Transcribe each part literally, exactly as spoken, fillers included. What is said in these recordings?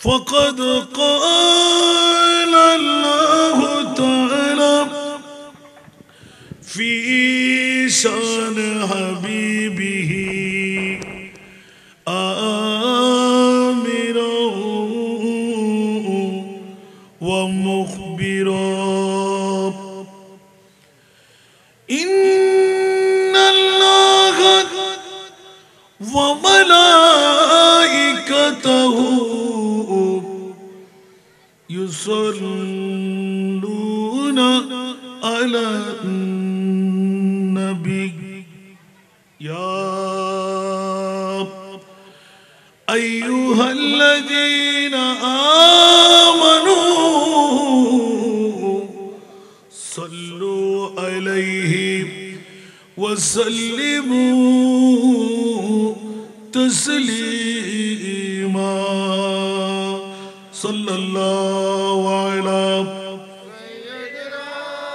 فقد قال الله تعالى في شان حبيبه آمرا ومخبرا إن الله وملائكته يصلون على النبي يا أيها الذين آمنوا صلوا عليه وسلموا تسليما صلى الله على سيدنا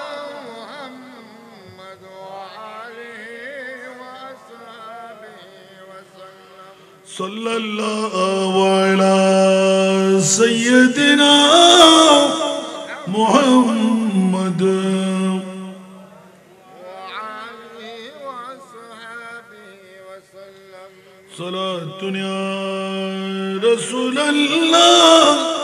محمد وآله وأصحابه وسلم صلى الله على سيدنا محمد وآله وأصحابه وسلم صلاة يا رسول الله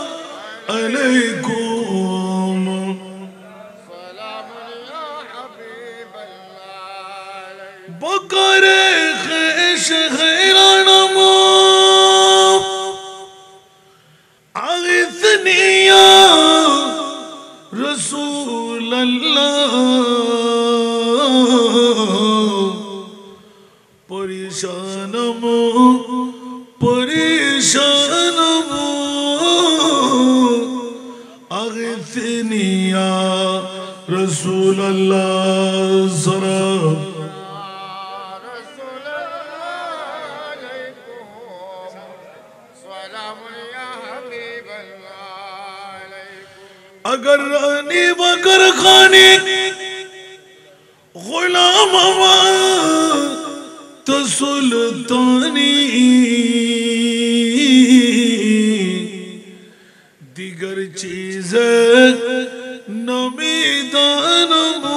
عليكم سلام يا حبيب الله عليكم بقر خيش خيرانما أغثني يا رسول الله پریشانم پریشانم اغثنی یا رسول اللہ سلام رسول الله عليكم سلام يا حبيب الله عليكم اگر رانی بگر خانی غلام تو سلطانی دیگر چیزیں نمیدانم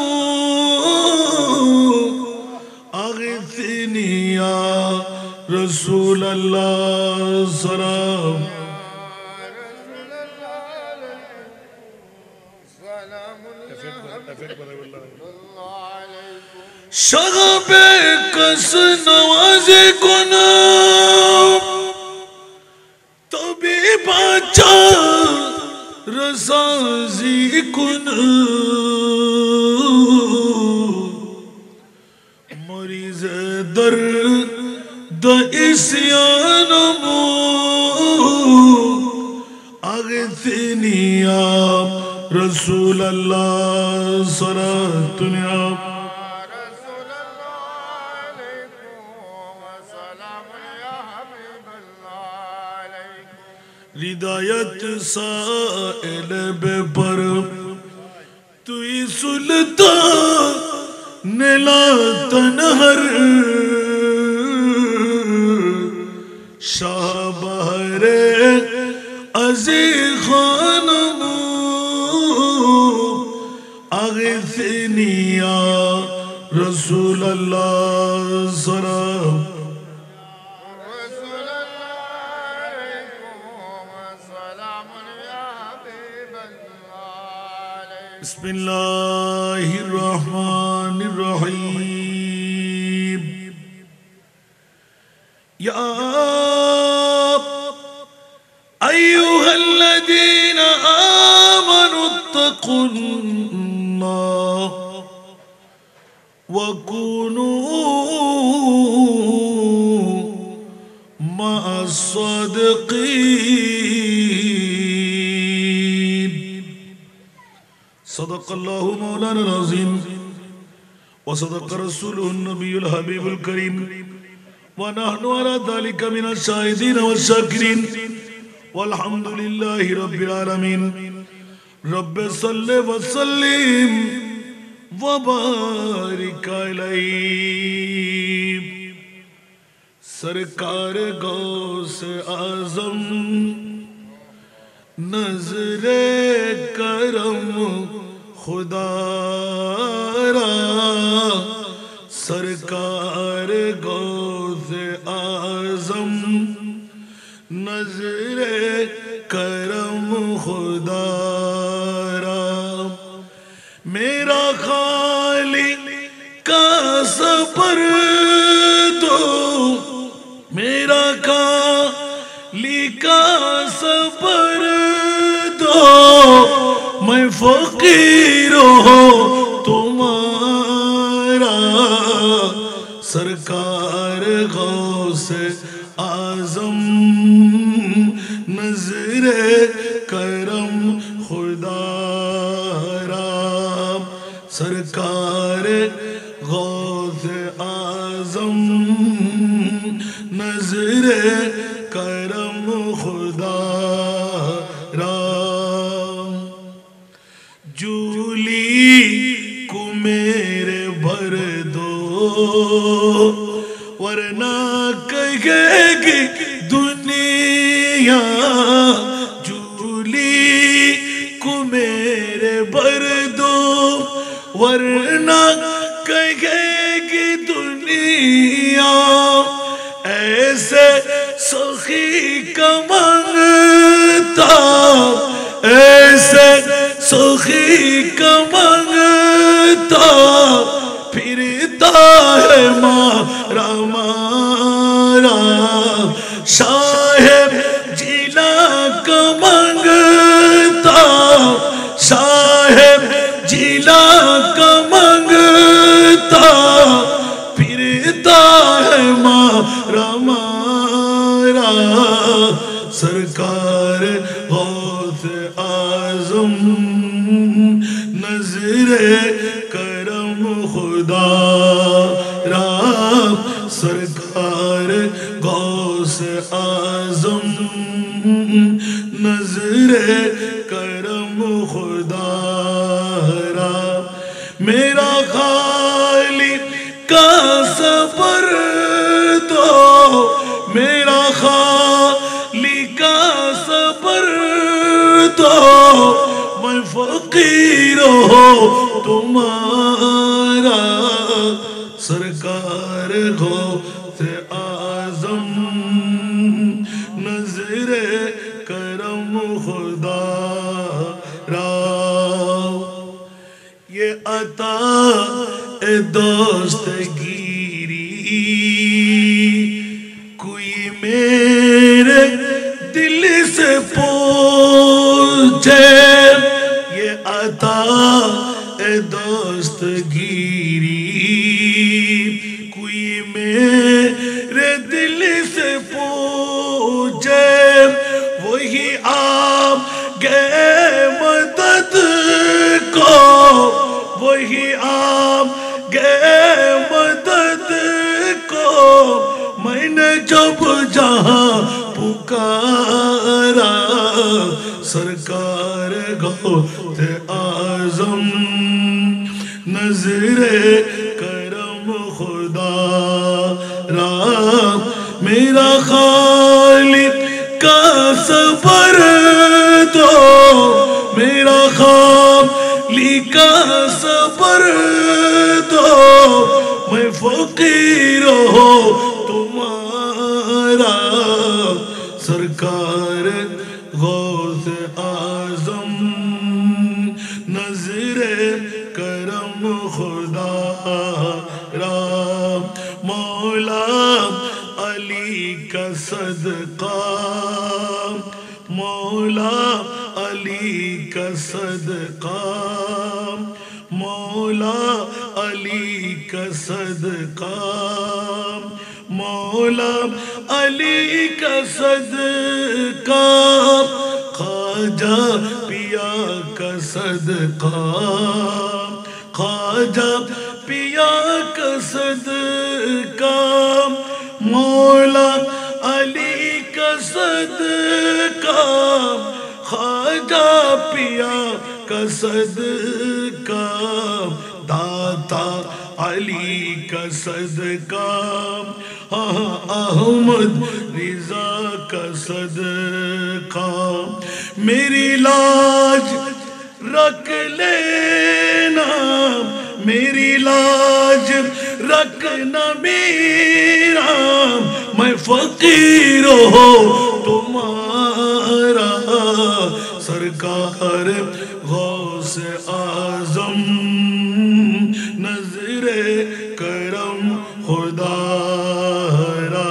اغثنی یا رسول اللہ سلام رسول الله عليكم سلام يا حبيب الله عليكم شغب کس نواز کنا تبھی بچا رسازی کن مریض در د اسیانمو اغثنی یا رسول اللہ صلاة یا رسول الله عليكم وسلام يا حبيب الله عليكم ہدایت سائل بے پر توی سلطان لا تنہر شاہ بہر عزی خانم اغثنی یا رسول اللہ سلام رسول الله عليكم وسلام يا حبيب الله عليكم بسم اللہ الرحمن الرحیم یا ایوہا الذین آمنوا اتقوا اللہ وکونوا مع الصادقین صدق اللہ مولانا العظیم وصدق رسوله النبی الحبیب الکریم ونحن على ذلك من الشاهدين والشاكرين والحمد لله رب العالمين رب صل وسلم وبارک علیہ سرکار غوث اعظم نظر کرم خدا را سرکار غوث اعظم نظر کرم خدا را میرا خالق کا سپر دو میرا خالق کا سپر دو میں فقیر ہوں تمہارا سرکار غوث اعظم نظر کرم خدا را سرکار غوث اعظم نظر کرم خدا را جولی کو میرے بھر دو ورنہ کہے گی دنیا جولی کو میرے بھر دو ورنہ کہے گی دنیا ایسے سخی کا منگتا ایسے سخی کا منگتا پھرتا ہے مارا مارا صاحب جیلا کا منگتا صاحب جیلا کا منگتا پھرتا ہے مارا مارا سرکار غوث اعظم نظر کرم خدا را سرکار غوث اعظم نظر کرم خدا را میرا خالق کا سفر دو میرا خالق کا سفر دو میں فقیر ہوں تمہارا سرکار غوث اعظم نظر کرم خدا را یہ عطا دوست گیری کوئی میرے دل سے پوچھے یہ عطا دوست گیری کوئی میرے دل سے پوچھے وہی آپ گئے مدد کو وہی آپ گئے مدد کو میں نے جب جہاں پکارا سرکار غوث اعظم نظر کرم خدا را میرا خالق کا سفر دو میرا خالق کا سفر دو میں فقیر ہوں تمہارا سرکار غوث اعظم نظر کرم خدا را مولا علی کا صدقہ مولا علی کا صدقہ مولا علی کا صدقہ مولا علی کا صدقہ خواجہ پیا کا صدقہ خواجہ پیا کا صدقہ مولا علی کا صدقہ خواجہ پیا کا صدقہ داتا علی کا صدقہ احمد رضا کا صدقہ काम मेरी लाज रख लेना मेरी लाज रखना मेरा मैं फकीर हो तुम्हारा सरकार गौस आजम नजरे करम खुदारा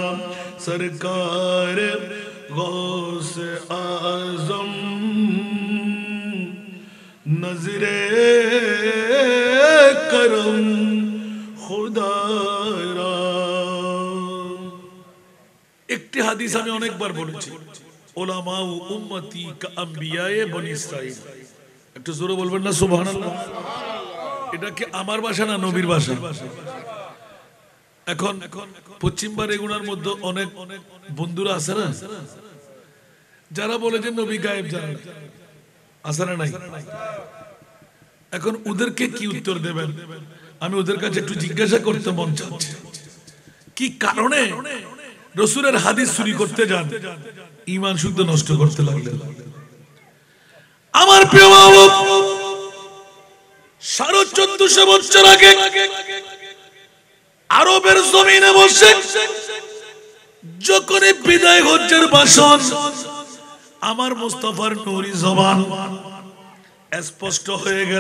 सरकार गौस आजम नजरे करम खुदारा। একটি হাদিস আমি অনেকবার বলেছি উলামা ও উম্মতি কা আম্বিয়ায়ে বনি ইসরাইল। একটু জোরে বলবেন না সুবহানাল্লাহ। এটা কি আমার ভাষা না নবীর ভাষা? এখন পশ্চিমবা রেগুনার মধ্যে অনেক বন্ধুরা আছে না যারা বলে যে নবী গায়েব জানে না, আছে না নাই? এখন ওদেরকে কি উত্তর দেবেন? আমি ওদের কাছে একটু জিজ্ঞাসা করতে মন চাচ্ছে কি কারণে রাসূলের হাদিস চুরি করতে যান, ঈমান শুদ্ধ নষ্ট করতে লাগলেন। আমার প্রিয় বাবা, সাড়ে চোদ্দশো বছর আগে আরবের জমিনে বসে যখন বিদায় হজ্জের ভাষণ আমার মুস্তাফার নূরি জবান স্পষ্ট হয়ে গেল,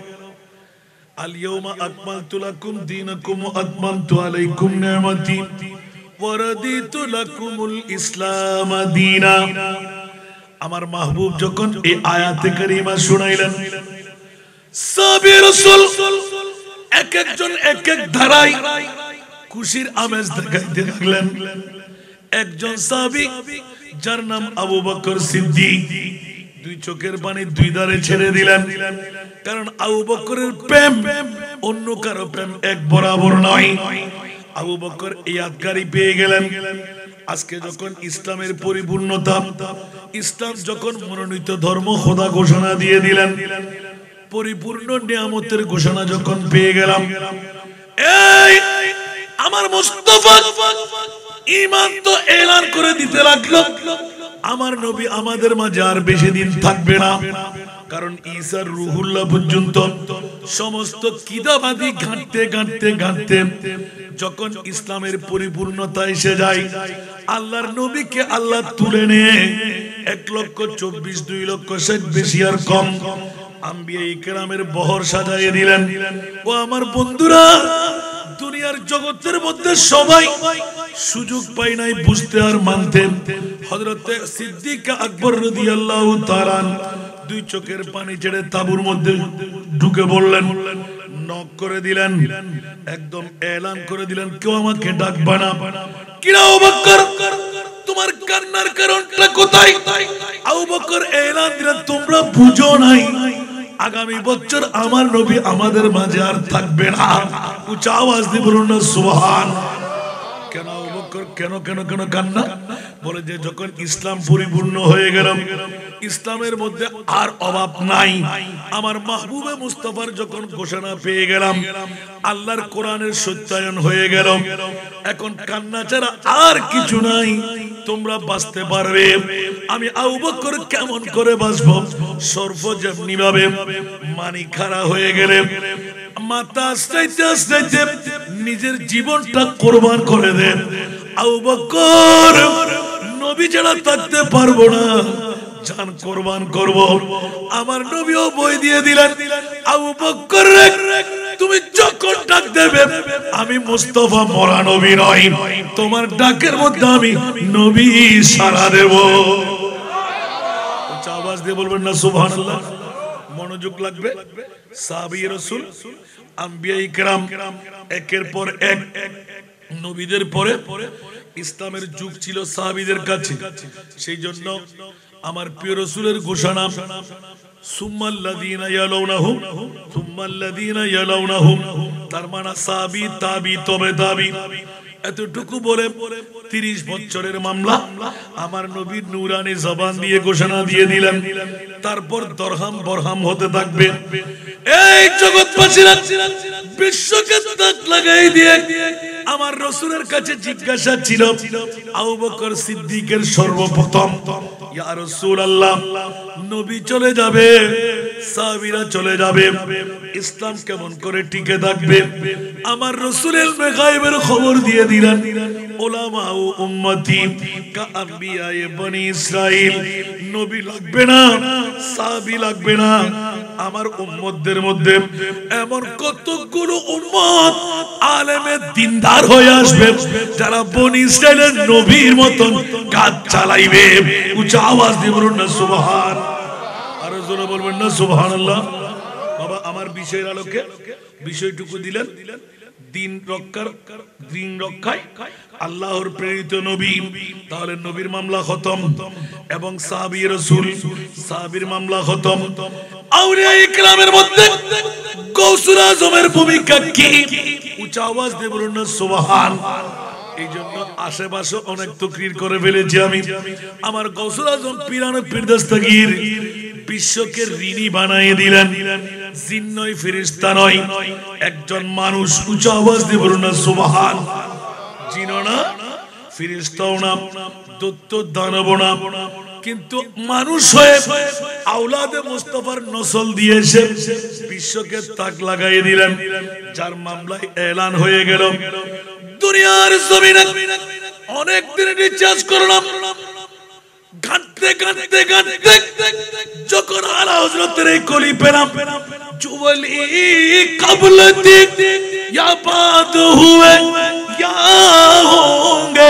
আল ইয়াউমা আকমালতু লাকুম দীনাকুম ওয়া আতমামতু আলাইকুম নি'মাতি ওয়া রাদিতু লাকুমুল ইসলাম দীনা। আমার মাহবুব যখন এই আয়াতে কারিমা শুনাইলেন, সাহাবী রাসূল এক একজন এক এক ধারায় খুশির আমেজ দেখাইতে লাগলেন। একজন সাহাবী যার নাম আবু বকর সিদ্দিক দুই চোখের পানি দুই ধারে ছেড়ে দিলেন, কারণ আবু বকরের প্রেম অন্য কারো প্রেম এক বরাবর নয়। আবু বকর এই আদগারি পেয়ে গেলেন, আজকে যখন ইসলামের পরিপূর্ণতা, ইসলাম যখন মনোনীত ধর্ম খোদা ঘোষণা দিয়ে দিলেন, পরিপূর্ণ নিয়ামতের ঘোষণা যখন পেয়ে গেলাম, এই আমার মুস্তাফা ঈমান তো এলান করে দিতে লাগলো আমার নবী আমাদের মাঝে আর বেশি দিন থাকবে না, কারণ ঈসার রূহুল্লাহ পর্যন্ত সমস্ত কিদাবাদী ঘাঁটতে ঘাঁটতে ঘাঁটতে যখন ইসলামের পরিপূর্ণতা এসে যায়, আল্লাহর নবীকে আল্লাহ তুলে নিয়ে এক লক্ষ চব্বিশ দুই লক্ষ ষাট বেশি আর কম আম্বিয়া ইকরামের বহর সাজাইয়ে দিলেন। ও আমার বন্ধুরা, দুনিয়ার জগতের মধ্যে সবাই সুযোগ পায় নাই বুঝতে আর মানতে। হযরতে সিদ্দিক আকবর রাদিয়াল্লাহু তাআলা দুই চোখের পানি ছেড়ে তাঁবুর মধ্যে ঢুকে বললেন, নক করে দিলেন, একদম এলান করে দিলেন, কেউ আমাকে ডাকবে না। কিরা আবু বকর, তোমার কান্নার কারণটা কোথায়? আবু বকর এলান দিলেন, তোমরা বুঝো নাই আগামী বছর আমার নবী আমাদের মাঝে আর থাকবে না। উচ্চ আওয়াজ দিয়ে বলুন না সুবহান। কেন আবু বকর কেন কেন কেন কান্না? বলে যে যখন ইসলাম পরিপূর্ণ হয়ে গেল, ইসলামের মধ্যে আর অভাব নাই, আমার মাহবুবে মুস্তাফার যখন ঘোষণা পেয়ে গেলাম, আল্লাহর কোরআনের সত্যায়ন হয়ে গেল, এখন কান্না ছাড়া আর কিছু নাই, তোমরা বাঁচতে পারবে। আমি আবু বকর কেমন করে বাঁচবো? সর্ব যেমনি ভাবে মানি খাড়া হয়ে গেলে মাথা আস্তাইতে আস্তাইতে নিজের জীবনটা কোরবান করে দেন। আবু বকর নবী ছাড়া থাকতে পারবো না, জান কোরবান করব। আমার নবীও বই দিয়ে দিলেন, আবু বকর তুমি যখন ডাক দেবে, আমি মুস্তাফা মরা নবী নই, তোমার ডাকের মধ্যে আমি নবী সাড়া দেব। আওয়াজ দিয়ে বলবেন না সুবহানাল্লাহ। মনোযোগ লাগবে। সাহাবী রাসূল আম্বিয়া ইকরাম একের পর এক নবীদের পরে ইসলামের যুগ ছিল সাহাবীদের কাছে, সেই জন্য আমার প্রিয় রাসূলের ঘোষণা, সুম্মাল্লাযীনা ইয়ালাউনাহুম সুম্মাল্লাযীনা ইয়ালাউনাহুম, তার মানে সাহাবী তাবি তবে তাবি। এতটুকু বলে তিরিশ বছরের মামলা আমার নবীর নূরানি জবান দিয়ে ঘোষণা দিয়ে দিলেন, তারপর দরহাম বরহাম হতে থাকবে। এই জগৎবাসীরা বিশ্বকে তাক লাগাই দিয়ে আমার রাসূলের কাছে জিজ্ঞাসা ছিল, আবু বকর সিদ্দিকের সর্বপ্রথম ইয়া রাসূলুল্লাহ, নবী চলে যাবে, সাহাবীরা চলে যাবে, ইসলাম কেমন করে টিকে থাকবে? আমার রাসূল ইলমে গায়বের খবর দিয়ে দিলেন, উলামা ও উম্মতি কা আম্বিয়ায়ে বনি ইসরাইল, নবী লাগবে না, সাহাবী লাগবে না, আমার উম্মতদের মধ্যে এমন কতগুলো উম্মত আলেমে দিনদার হয়ে আসবে যারা বনি ইসরাইলের নবীর মতন কাজ চালাইবে। উচ্চ আওয়াজ দিয়ে বলুন না সুবহান, আরো জোরে বলবেন না সুবহানাল্লাহ। বাবা আমার বিষয়ের আলোকে বিষয়টুকু দিলেন, দিন রক্ষার, দিন রক্ষায় আল্লাহর প্রেরিত নবী, তাহলে নবীর মামলা খতম, এবং সাহাবী রাসূল, সাহাবীর মামলা খতম। আউলিয়া ইকরামের মধ্যে গৌসুল আজমের ভূমিকা কি? উচ্চ আওয়াজ দিয়ে বলুন না সুবহান। এই জন্য আশেপাশে অনেক তকরীর করে ফেলেছি আমি। আমার গৌসুল আজম পীরানে পীর দস্তগীর বিশ্বকে ঋণী বানিয়ে দিলেন, জিন নয়, ফেরেশতা নয়, একজন মানুষ। উচ্চ আওয়াজ দিয়ে বলুন না সুবহান। জিনও না, ফেরেশতাও না, দৈত্য দানব না, কিন্তু মানুষ হয়ে আওলাদে মুস্তাফার নসল দিয়েছে, বিশ্বকে তাক লাগাই দিলেন, যার মামলায় এলান হয়ে গেল দুনিয়ার জমিনে। অনেক দিন রিচার্জ করলাম, ঘাটতে ঘাটতে ঘাটতে যখন আলা হযরতের এই কলি পেলাম, জুবলি কবলতি ইয়া বাদ হুয়ে ইয়া হোঙ্গে।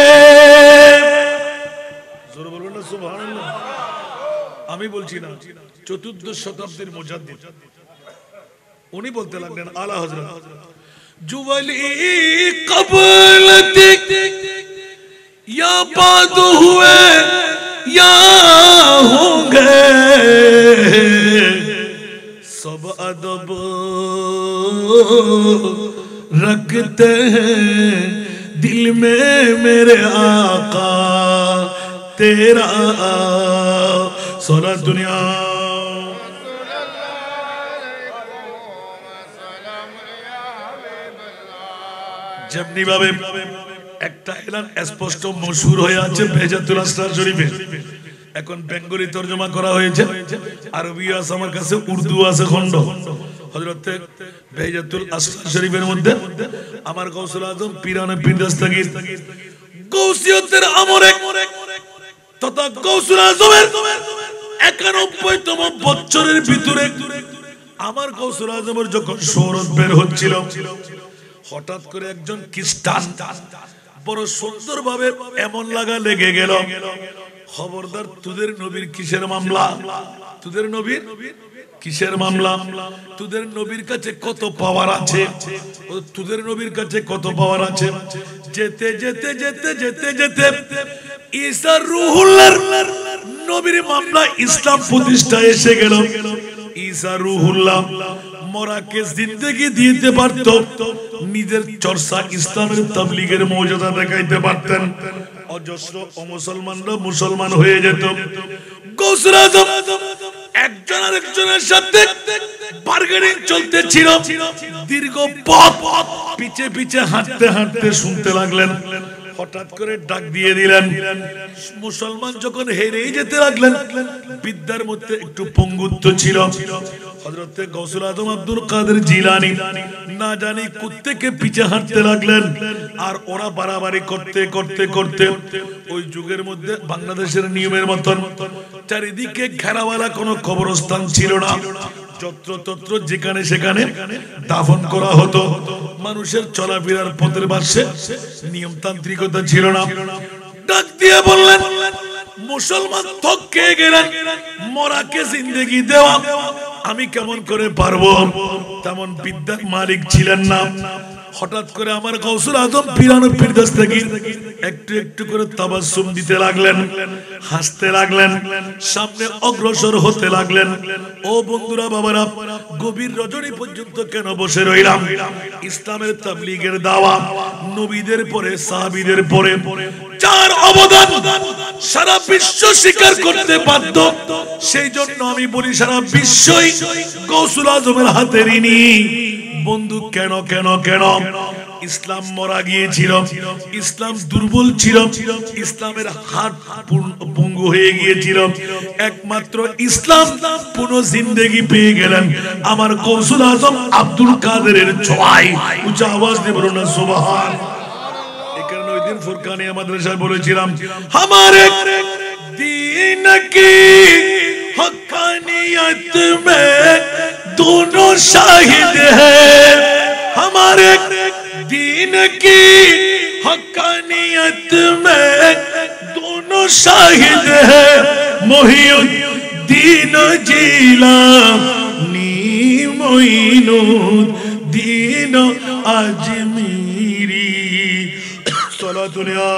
জোরে বলুন না সুবহানাল্লাহ। আমি বলছি না, চতুর্দশ শতাব্দীর মুজাদ্দিদ উনি বলতে লাগলেন আলা হযরত, জুবলি কবলতি ইয়া বাদ হুয়ে या होंगे सब अदब रखते हैं दिल में मेरे आका तेरा सारा दुनिया। যেমনি ভাবে একটা এলান স্পষ্ট মশহুর হয়ে আছে বেজাতুল আসরার শরীফে, এখন বেঙ্গলি তরজমা করা হয়েছে, আরবি আছে আমার কাছে, উর্দু আছে খন্ড। হযরতে বেজাতুল আসরার শরীফের মধ্যে আমার গৌসুল আজম পীরানে পীর দস্তগীর গৌসিয়তের আমরে তথা গৌসুল আজমের একানব্বইতম বছরের ভিতরে আমার গৌসুল আজমের যখন শোহরত বের হচ্ছিল, হঠাৎ করে একজন খ্রিস্টান বড় সুন্দর ভাবে এমন লাগা লেগে গেল, খবরদার তোদের নবীর কিসের মামলা, তোদের নবীর কিসের মামলা, তোদের নবীর কাছে কত পাওয়ার আছে, তোদের নবীর কাছে কত পাওয়ার আছে। যেতে যেতে যেতে যেতে যেতে ঈসা রূহুল্লাহর নবীর মামলা ইসলাম প্রতিষ্ঠা এসে গেল। ঈসা রূহুল্লাহ মরাকে জিন্দেগি দিতে পারত, নিজের চর্চা ইসলামের তাবলীগের মর্যাদা দেখাইতে পারতেন, অজস্র অমুসলমানরা মুসলমান হয়ে যেত। গৌসুল আজম একজন আরেকজনের সাথে বার্গেনিং চলতেছিল, দীর্ঘ পথ পিছে পিছে হাঁটতে হাঁটতে শুনতে লাগলেন, হঠাৎ করে ডাক দিয়ে দিলেন। মুসলমান যখন হেরেই যেতে লাগলেন, বিদ্যার মধ্যে একটু পঙ্গুত্ব ছিল, হযরতে গৌসুল আজম আব্দুল কাদের জিলানী না জানি কোত্থেকে পিছে হাঁটতে লাগলেন, আর ওরা বাড়াবাড়ি করতে করতে করতে ওই যুগের মধ্যে বাংলাদেশের নিয়মের মতন চারিদিকে ঘেরাওয়ালা কোনো কবরস্থান ছিল না, যত্র তত্র যেখানে সেখানে দাফন করা হতো। মানুষের চলাফেরার পথের পাশে নিয়মতান্ত্রিকতা ছিল না। ডাক দিয়ে বললেন, মুসলমান থকে গেলেন, মরাকে জিন্দেগি দেওয়া আমি কেমন করে পারবো? তেমন বিদ্যার মালিক ছিলেন না। হঠাৎ করে আমার গৌসুল আজম পীরানে পীর দস্তগীর একটু একটু করে তাবাসসুম দিতে লাগলেন, হাসতে লাগলেন, সামনে অগ্রসর হতে লাগলেন। ও বন্ধুরা, বাবারা, গভীর রজনী পর্যন্ত কেন বসে রইলাম? ইসলামের তাবলীগের দাওয়া নবীদের পরে, সাহাবীদের পরে যার অবদান সারা বিশ্ব স্বীকার করতে বাধ্য, সেই জন্য আমি বলি সারা বিশ্বই গৌসুল আজমের হাতে ঋণী। বন্ধু, কেন কেন কেন ইসলাম মরা গিয়েছিল, ইসলাম দুর্বল ছিল, ইসলামের হাত পঙ্গু হয়ে গিয়েছিল। একমাত্র ইসলাম পুনঃজিন্দেগি পেয়ে গেলেন আমার গৌসুল আজম আব্দুল কাদেরের ছোঁয়ায়। উচ্চ আওয়াজ দিয়ে বলুন না সুবহান। এই কারণে ওই দিন ফুরকানিয়া মাদ্রাসায় বলেছিলাম, हमारे दीन की हक़ानियत में दोनों शाहिद हैं, हमारे दीन की हक़ानियत में दोनों शाहिद हैं, मुहियुद्दीन जीलानी मोइनुद्दीन अजमेरी। सलातुल्लाह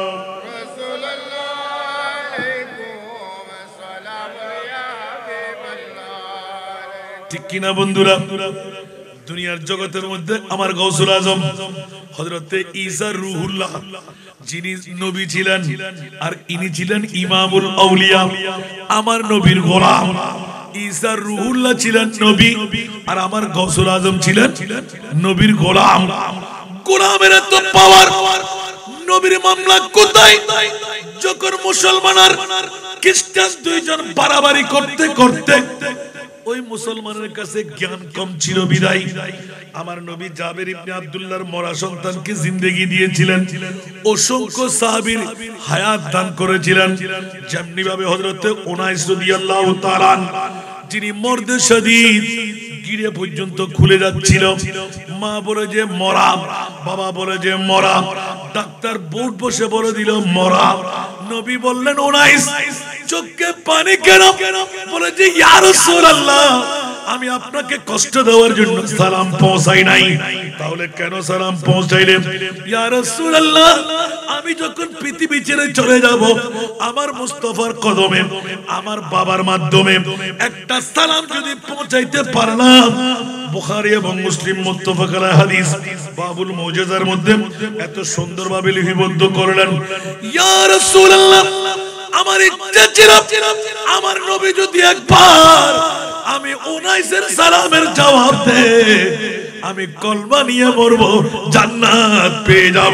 ঠিক কিনা বন্ধুরা? দুনিয়ার জগতের মধ্যে আমার গৌসুল আজম হযরতে ঈসা রূহুল্লাহ যিনি নবী ছিলেন আর ইনি ছিলেন ইমামুল আউলিয়া, আমার নবীর গোলাম। ঈসা রূহুল্লাহ ছিলেন নবী আর আমার গৌসুল আজম ছিলেন নবীর গোলাম। গোলামের এত পাওয়ার, নবীর মামলা কোথায়? যখন মুসলমান আর খ্রিস্টান দুইজন বাড়াবাড়ি করতে করতে ওই মুসলমানের কাছে জ্ঞান কম ছিল বিদায় আমার নবী জাবের ইবনে আব্দুল্লাহর মরা সন্তানকে জিন্দেগি দিয়েছিলেন, অসংখ্য সাহাবীর হায়াত দান করেছিলেন। যেমনি ভাবে হযরতে উনাইস রাদিয়াল্লাহু তাআলা যিনি মর্দে শদীদ গিরে পর্যন্ত খুলে যাচ্ছিল, মা বলে যে মরা, বাবা বলে যে মরা, ডাক্তার বোর্ড বসে বলে দিল মরা। নবী বললেন উনাইস চোখে পানি কেন? বলে যে ইয়া রাসূলুল্লাহ আমি আপনাকে কষ্ট দেওয়ার জন্য সালাম পৌঁছাই নাই। তাহলে কেন সালাম পৌঁছাইলেন? ইয়া রাসূলুল্লাহ আমি যখন পৃথিবী ছেড়ে চলে যাব আমার মুস্তাফার কদমে আমার বাবার মাধ্যমে একটা সালাম যদি পৌঁছাইতে পারলাম। বুখারী এবং মুসলিম মুত্তাফাক আলাইহি হাদিস বাবুল মুজিজার মধ্যে এত সুন্দরভাবে লিপিবদ্ধ করলেন, ইয়া রাসূলুল্লাহ আমার ইচ্ছা ছিল আমার নবী যদি একবার আমি উনাইসের সালামের জবাব দে আমি কলমা নিয়ে মরবো, জান্নাত পেয়ে যাব।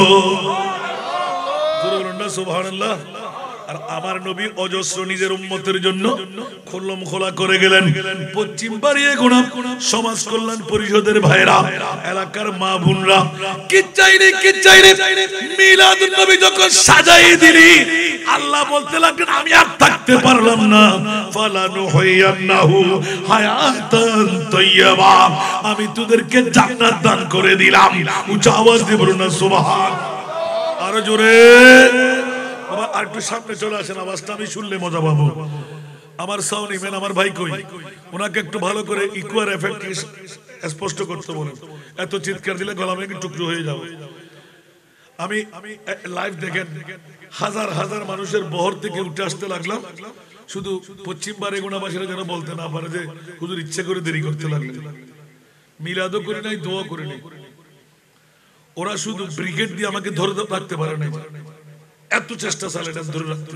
সুবহানাল্লাহ। আর আমার নবী অজস্র নিজের উম্মতের জন্য খোলম খোলা করে গেলেন। পশ্চিম বাড়িয়ে গোনা সমাজ কল্যাণ পরিষদের ভাইরা, এলাকার মা বোনরা কি চাইরে কি চাইরে মিলাদুন নবী যখন সাজাই দিলি আল্লাহ বলতে লাগলেন আমি আর থাকতে পারলাম না, ফালানুহিয়ান্নাহু হায়াতান তাইয়্যিবা আমি তোদেরকে জান্নাত দান করে দিলাম। উচ্চ আওয়াজ দিয়ে বলুন না সুবহান। আরো জোরে বাবা, আর একটু সামনে চলে আসেন, আওয়াজটা আমি শুনলে মজা পাবো। আমার সাউন্ড ইমেন আমার ভাই কই, ওনাকে একটু ভালো করে ইকুয়াল এফেক্ট স্পষ্ট করতে বলেন। এত চিৎকার দিলে গলা ভেঙে টুকরো হয়ে যাবে। আমি লাইভ দেখেন হাজার হাজার মানুষের বহর থেকে উঠে আসতে লাগলাম, শুধু পশ্চিম বারেগুনাবাসীরা যেন বলতে না পারে যে হুজুর ইচ্ছে করে দেরি করতে লাগলেন। মিলাদও করি নাই, দোয়া করি নাই, ওরা শুধু ব্রিগেড দিয়ে আমাকে ধরে রাখতে পারে নাই। এত চেষ্টা চালাইলাম ধরে রাখতে।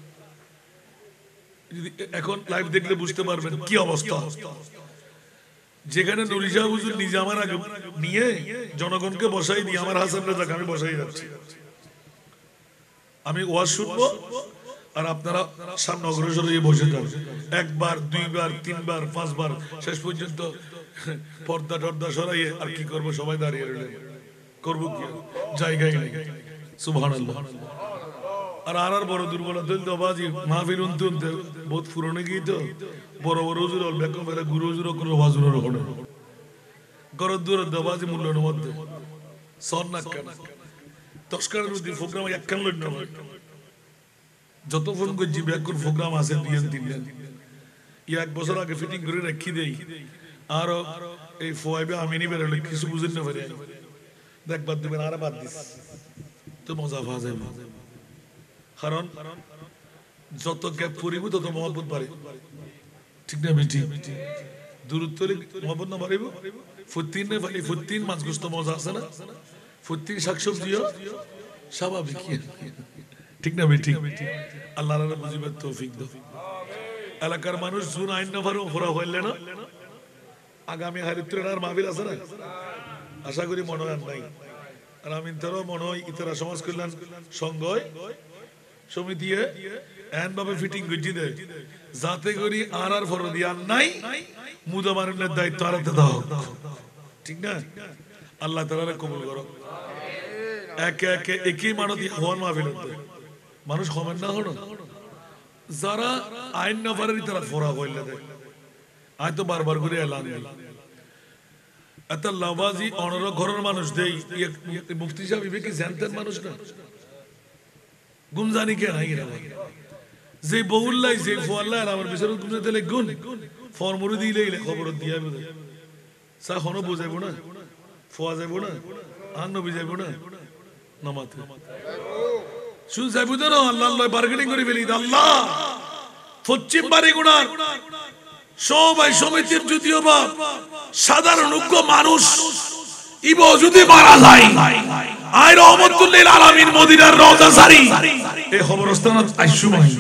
এখন লাইভ দেখলে বুঝতে পারবেন কি অবস্থা। যেখানে নুরি সাহেব হুজুর নিজে আমার আগে নিয়ে জনগণকে বসাই দিয়ে আমার হাসান রাজাকে আমি বসাই যাচ্ছি। আমি ওয়াজ শুনবো আর আপনারা সামনে অগ্রসর হয়ে বসে যাবেন। একবার দুইবার তিনবার পাঁচবার শেষ পর্যন্ত পর্দা টর্দা সরাইয়ে আর কি করবো, সবাই দাঁড়িয়ে রইলেন। করবো কি, জায়গায় নেই। সুবহানাল্লাহ। আর আর আর বড় দুর্বলতা হইল বাজি মাহফিল উনতে উনতে বহুত পুরনো গিয়ে তো বড় বড় হুজুর হল বেকম বেলা গুরু হুজুর করে ওয়াজুরের হলো গরদ দূর দবাজি মূল্যের মধ্যে সন না কেন দশকারের মধ্যে প্রোগ্রাম একখান লইন না যত ফোন করে জিবে কোন প্রোগ্রাম আছে দুই তিন দিন ইয়া এক বছর আগে ফিটিং করে রাখি দেই। আর এই ফোয়াইবে আমি নি বের হলে কিছু বুঝেন না পারে দেখ বাদ দিবেন আর বাদ দিস তো মজা পাওয়া যাবে। কারণ যত গ্যাপ পরিব তত মহব্বত বাড়ে, ঠিক না বেটি? দূরত্ব মহব্বত না বাড়িব। ফুতিন নে ভাই ফুতিন মাছ গোস্ত মজা আছে না, ফুতিন শাকসবজিও স্বাভাবিক, ঠিক না বেটি? আল্লাহর বুঝিবার তৌফিক দাও। এলাকার মানুষ জুন আইন না পারো ওরা হইলে না আগামী হারিত্রের আর মাহফিল আছে না আশা করি মনে হয় নাই আর আমি তারও মনে হয় ইতারা সমাজ কল্যাণ সংঘয় সমিতি এন ভাবে ফিটিং করছি দে যাতে করি আর আর ফরদ ইয়ার নাই মুদা মারণের দায়িত্ব আরাতে দাও ঠিক না আল্লাহ তাআলা কবুল করো একে একে একই মানতি হওয়ার মাহফিল মানুষ কমেন না হলো যারা আইন না পারে তারা ফোরা কইলে দেয় আয় তো বারবার করে এলান দিল এত লাভাজি অনর ঘরের মানুষ দেই মুফতি সাহেব ইবে কি জানতেন মানুষ না গুনজানি কে নাই রে যে বহুল্লাই যে ফোয়াল্লাই আমার বিচার গুনতে দিলে গুন ফরমুরি দিলে খবর দিয়া বুঝে সা হনো বুঝাইবো না ফোয়া যাইবো না আর নবী যাইবো না নামাতে শুন যাইবো তো না আল্লাহ আল্লাহ বার্গেনিং করে ফেলি আল্লাহ পশ্চিম বাড়ি গুনার সবাই সমিতির যদিও বা সাধারণ মানুষ ইবো যদি মারা যায় আয় রহমতুল লিল আলামিন মদিনার রওজা সারি এই খবরস্থান আইসুমাই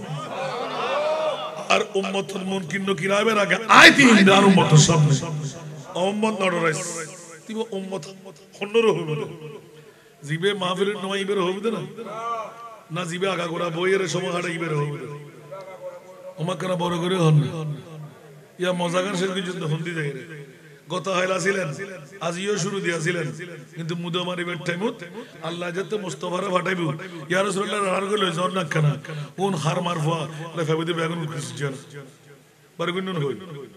আর উম্মতুল মুনকিন কিরাবের আগে আয় তিন আর উম্মতের সামনে উম্মত নড়রাইস তিব উম্মত খন্ডর হবে জিবে মাহফিলের নয়বের হবে না না জিবে আগা গোড়া বইয়ের সময় হাড়ে ইবের হবে ওমা কেন বড় করে হন ইয়া মজাগান শেষ পর্যন্ত হন্দি যায় রে গত হাইলা ছিলেন আজিও শুরু দিয়াছিলেন কিন্তু মুদমারিবের টাইমত আল্লাহ যেতে মুস্তাফারে ফাটাইবো ইয়া রাসূলুল্লাহ আর কইলো জন না কেন কোন হার মারফা লে ফেবদি বেগুন ক্রিশ্চিয়ান বারগুন হই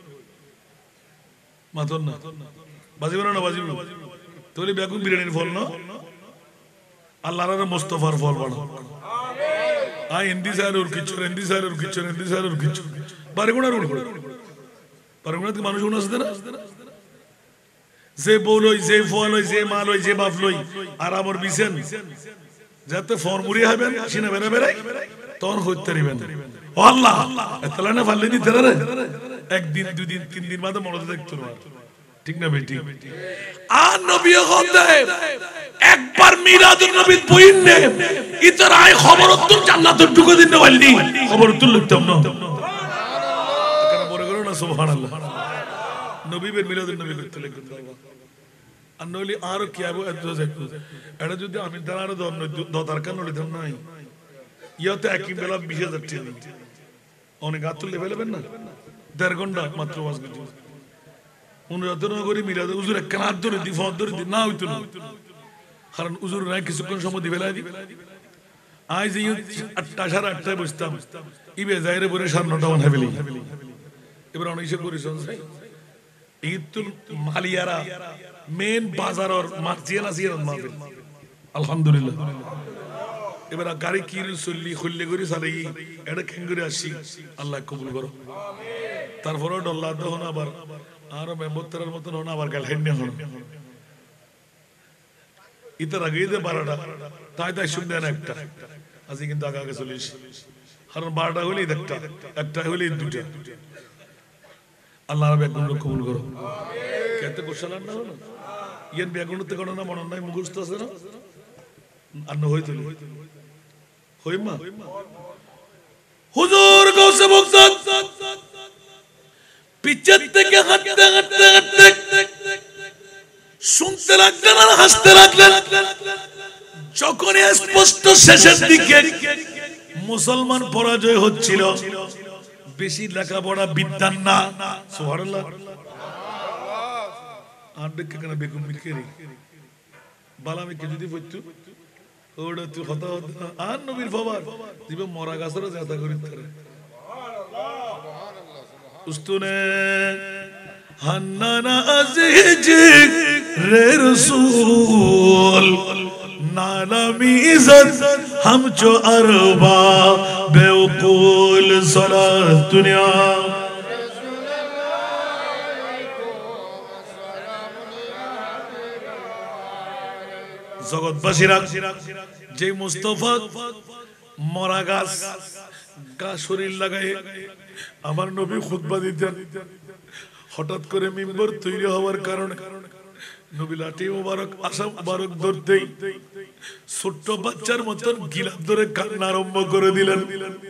মাতন না বাজিব না বাজিব তোলি বেগুন বিরিয়ানির ফল না আল্লাহর মুস্তাফার ফল বাড়ো আমিন আই হিন্দি সারুর কিছু হিন্দি সারুর কিছু হিন্দি সারুর কিছু বারগুন আর উড় পারগুনাতে মানুষ উন আছে না যে বলই যে ফল হই যে মাল হই যে বাপ লই আর আমর বিছেন যাতে ফরমুরি হবেন সিনা বেরা বেরাই তখন হইতে পারিবেন ও আল্লাহ এতলা না ভালো দিতে রে একদিন দুই দিন তিন দিন বাদে মনে দেখতো না ঠিক না বেটি আর নবী হতে একবার মিলাদুন নবী বইনে ইতর আই খবর তুল জান্নাতের ঢুকে দিন ওয়ালি খবর তুল লিখতাম না কেন বড় করো না সুবহানাল্লাহ নবী বের মিলাদুন নবী করতে লিখতাম বাবা আর নইলে আর কি আবো এত যাইতো এটা যদি আমি দাঁড়ার দরকার কেন লিখতাম নাই ইয়াতে একই বেলা বিশ হাজার টাকা অনেক আতুল লেভেলেবেন না দেড় ঘন্টা মাত্র ওয়াজ করতে অনুরাধ নগরী মিলাদ হুজুর এক কানাত ধরে দি ফদ ধরে দি না হইতো না কারণ হুজুর নাই কিছুক্ষণ সময় দি বেলা দি আজ এই আটটা সাড়ে আটটায় বসতাম ইবে যাইরে বলে সাড়ে নটা বানাই ফেলি এবার অনেক ইসে করি শুনছাই ঈদুল মালিয়ারা মেন বাজার আর মার্জিয়ান আছে মাহফিল আলহামদুলিল্লাহ এবার গাড়ি কিনে চললি খুললে করে চালাই এটা খেং করে আসি আল্লাহ কবুল করো আমিন তারপরে ডল্লা দহন আবার আর মেম্বরের মতন হন আবার গাল হেন্নে হন ইতার আগেই দে বারোটা তাই তাই শুনবেন একটা আজ কিন্তু আগে আগে চলিস কারণ বারোটা হলেই একটা একটা হলেই দুটা আল্লাহ বেগুন কবুল করো কেতে গোসালান না হলো ইয়ান বেগুনতে কোনো না মনে নাই মুখস্থ আছে না আর না হইতো হইমা হুজুর গৌসে বকসাত পিছের থেকে হাঁটতে হাঁটতে হাঁটতে শুনতে লাগলেন আর হাসতে লাগলেন যখন স্পষ্ট শেষের দিকে মুসলমান পরাজয় হচ্ছিল বেশি লেখাপড়া বিদ্যান না সুবহানাল্লাহ আর দেখে কেন বেগুন বিকেরি বালামি কে যদি বলতো ওটা তুই কথা হতো আর নবীর বাবার দিবে মরা গাছেরও যাতা করি তারে উস্তুনে হান্নানা আজিজ রে রসূল নালামি ইজ্জত हम जो अरबा बेवकूल सलात दुनिया জগৎবাসীরা যে মুস্তাফা মরা গাছ গা শরীর লাগায় আমার নবী খুতবা দিতেন হঠাৎ করে মিম্বর তৈরি হওয়ার কারণে নবী লাঠি মুবারক আশা মুবারক ধরতেই ছোট্ট বাচ্চার মতন গিলাপ ধরে কান্না আরম্ভ করে দিলেন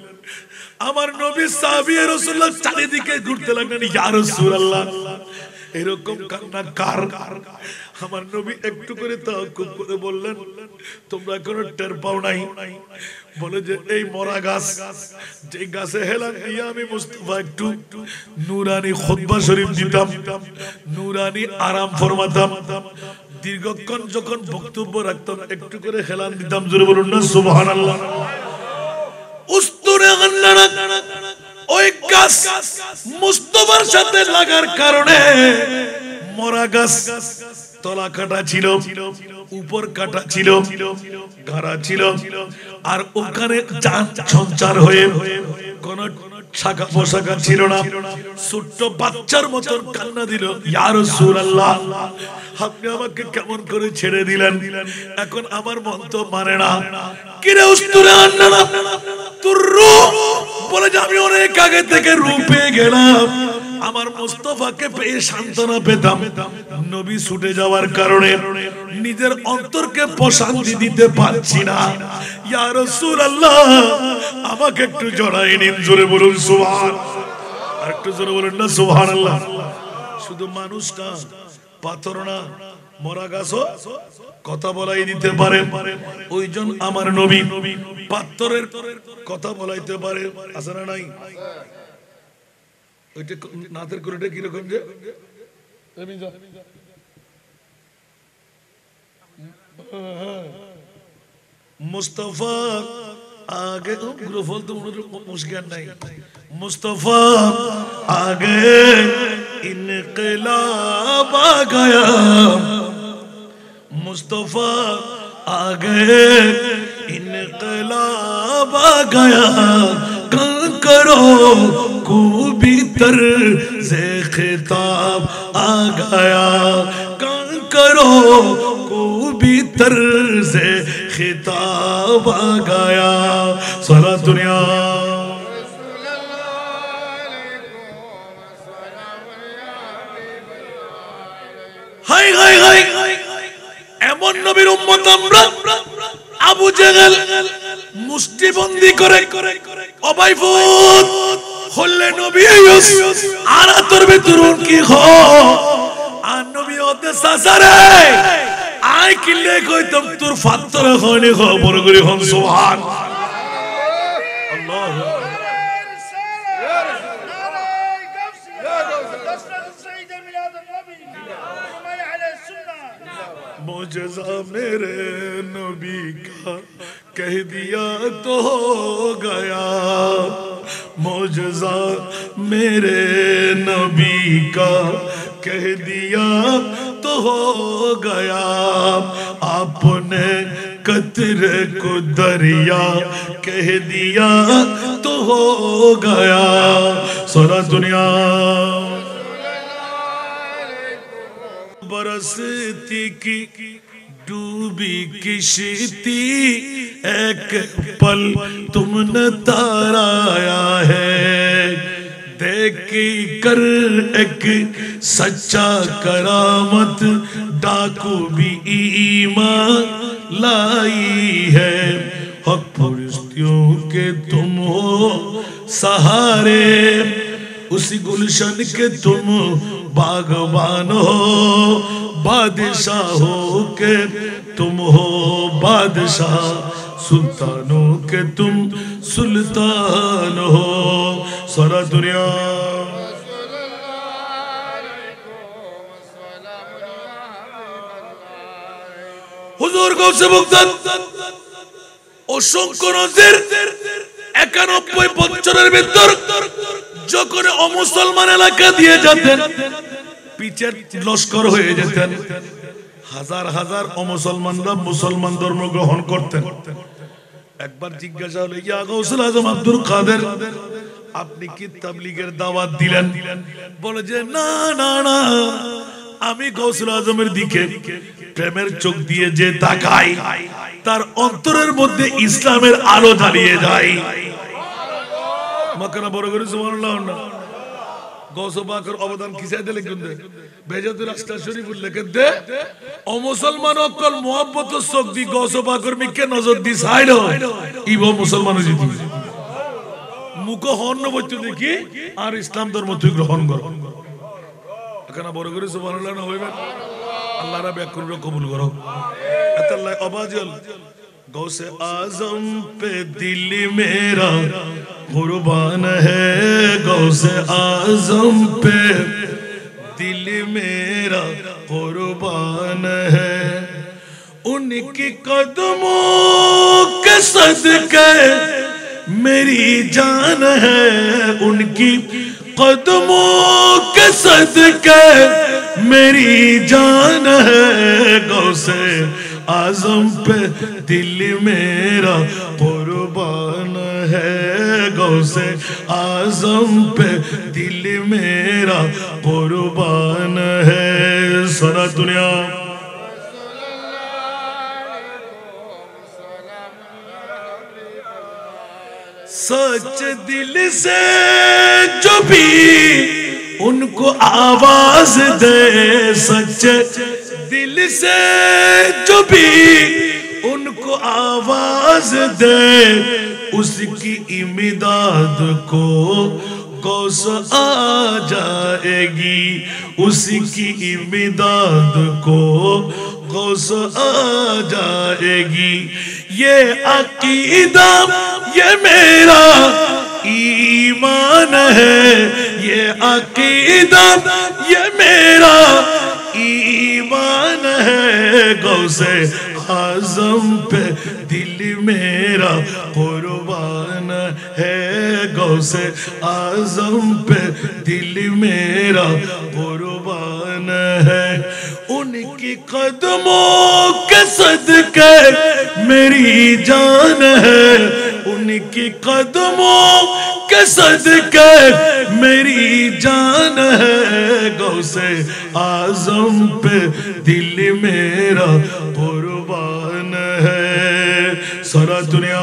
আমার নবী সাহাবী রাসূলুল্লাহ চারিদিকে ঘুরতে লাগলেন ইয়া রাসূলুল্লাহ এরকম কান্না কার? আমার নবী একটু করে তাওয়াক্কুফ করে বললেন, তোমরা কোনো টের পাও নাই? বলে যে এই মরা গাছ, যে গাছে হেলান দিয়ে আমি মুস্তাফা একটু নূরানি খুতবা শরীফ দিতাম, নূরানি আরাম ফরমাতাম, দীর্ঘক্ষণ যখন বক্তব্য রাখতাম একটু করে হেলান দিতাম। জোরে বলুন না সুবহানাল্লাহ। উস্তুরে আল্লাহ ওই গাছ মুস্তাফার সাথে লাগার কারণে মরা গাছ তলা কাটা ছিল, উপর কাটা ছিল, গাড়া ছিল, আর ওখানে জান সঞ্চার হয়ে কোন শাখা পোশাকা ছিল না। ছোট্ট বাচ্চার মতন কান্না দিল, ইয়া রাসূলুল্লাহ আপনি আমাকে কেমন করে ছেড়ে দিলেন, এখন আমার মন তো মানে না। কিরে উস্তুরে আন্না তোর রূহ, বলে যে আমি অনেক আগে থেকে রূহ পেয়ে গেলাম, আমার মুস্তাফাকে পেয়ে সান্ত্বনা পেতাম। নবী ছুটে যাওয়ার কারণে নিজের অন্তরকে প্রশান্তি দিতে পারছি না। ইয়া রাসূলুল্লাহ আমাকে একটু জড়াই নিন। জোরে বলুন সুবহান, আর একটু জোরে বলুন না সুবহানাল্লাহ। শুধু মানুষ না, পাথর না, মরা গাছও কথা বলাই দিতে পারে। ওইজন আমার নবী পাথরের কথা বলাইতে পারে, আছে না নাই? ওইটা নাতের কোরআনটা কি রকম যে মুস্তাফা আগে গ্রফল তো মুশকিল নাই। মুস্তাফা আগে ইনকিলাব আ গয়া, মুস্তাফা আগে इनकलाब आ गया, कंकरो को भीतर से खिताब आ गया, कंकरो को भीतर से खिताब आ गया। सारा दुनिया हाय हाय हाय এমন নবীর উম্মত আমরা। আবু জেহেল মুষ্টিবন্দি করে অবাইফুত হলে নবী আর তোর ভিতর কি হ আর নবী ওতে সাসারে আই কিলে কইতাম তোর ফাত্তর হয়নি খবর করি হন সুবহান আল্লাহু मुझे मेरे नबी का कह दिया तो हो गया, मुझे मेरे नबी का कह दिया तो हो गया, आपने कतरे को दरिया कह दिया तो हो गया। सारा दुनिया बरसती की डूबी किश्ती एक पल तुमने ताराया है, देखी कर एक सच्चा करामत डाकू भी ईमान लाई है, हक फरिश्तियों के तुम हो सहारे, उसी गुलशन के तुम बागबान हो, बादशाह हो के तुम हो बादशाह, सुल्तानों के तुम सुल्तान हो। सारा दुनिया हुजूर गौसे मुक्तद অসংখ্য নজির একানব্বই বছরের ভিতর যখন অমুসলমান এলাকা দিয়ে যেতেন পিছের লস্কর হয়ে যেতেন, হাজার হাজার অমুসলমানরা মুসলমান ধর্ম গ্রহণ করতেন। একবার জিজ্ঞাসা হলো, ইয়া গৌসুল আজম আব্দুল কাদের আপনি কি তাবলীগের দাওয়াত দিলেন? বলে যে না না না, আমি গৌসুল আজমের দিকে প্রেমের চোখ দিয়ে যে তাকাই তার অন্তরের মধ্যে ইসলামের আলো জ্বালিয়ে যায়। মাকানা বড় করে সুবহানাল্লাহ না গৌস পাকের অবদান কিসাইতে লিখুন দে বেজাতুল আসতার শরীফ উল্লেখ দে ও মুসলমান অকল মোহাব্বত চোখ দি গৌস পাকের মিকে নজর দি ছাইলো ইবো মুসলমান জিতি মুখ হন্ন বচ্চু দেখি আর ইসলাম ধর্ম তুই গ্রহণ কর। একখানা বড় করে সুবহানাল্লাহ না হইবেন আল্লাহ রাব্বি একরুর কবুল করো আল্লাহ আবাজল গৌসে আজম पे दिल मेरा कुर्बान है गौसे आजम पे दिल मेरा कुर्बान है उनके कदमों के सदके मेरी जान है उनकी कदमों के सदके मेरी जान है गौसे आजम पे दिल मेरा कुर्बान है गौसे आजम पे दिल मेरा कुर्बान है सारा दुनिया सच दिल से जो भी उनको आवाज दे सच दिल से जो भी उनको आवाज दे उसकी इमदाद को गौस आ जाएगी उसकी इमदाद को गौस आ जाएगी ये अकीदा ये मेरा ईमान है ये अकीदा ये मेरा ईमान है गौसे आजम पे दिल मेरा कुर्बान है गौसे आजम पे दिल मेरा कुर्बान है उनकी कदमों के सदके मेरी जान है उनकी कदमों के सदके मेरी जान है गौसे आजम पे दिल मेरा कुर्बान है सारा दुनिया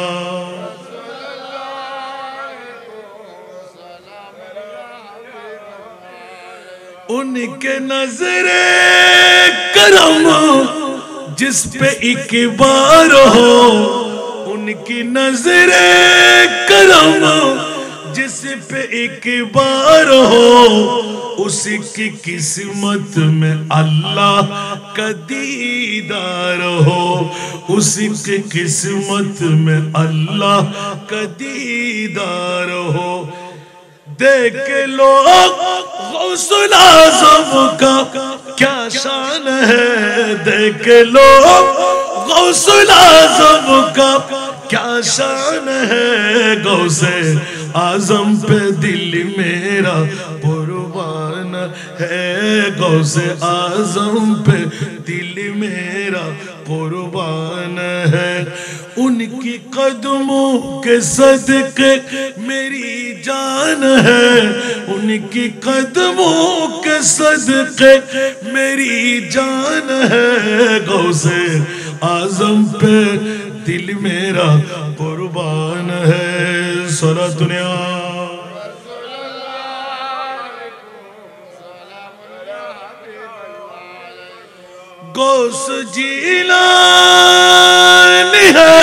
उनके नजरे करम जिस पे एक बार हो उनकी नजरे करम जिस पे एक बार हो उसकी किस्मत में अल्लाह का दीदार हो उसकी किस्मत में अल्लाह का दीदार हो देख लोग गौसुल आज़म का क्या शान है देख लोग गौसुल आज़म का क्या शान है गौसे आज़म पे दिल मेरा कुर्बान है गौसे आज़म पे दिल मेरा कुर्बान है उनकी कदमों के सदके मेरी जान है उनकी कदमों के सदके मेरी जान है गौसे आज़म पे दिल मेरा कुर्बान है सारा दुनिया गौस जीलानी है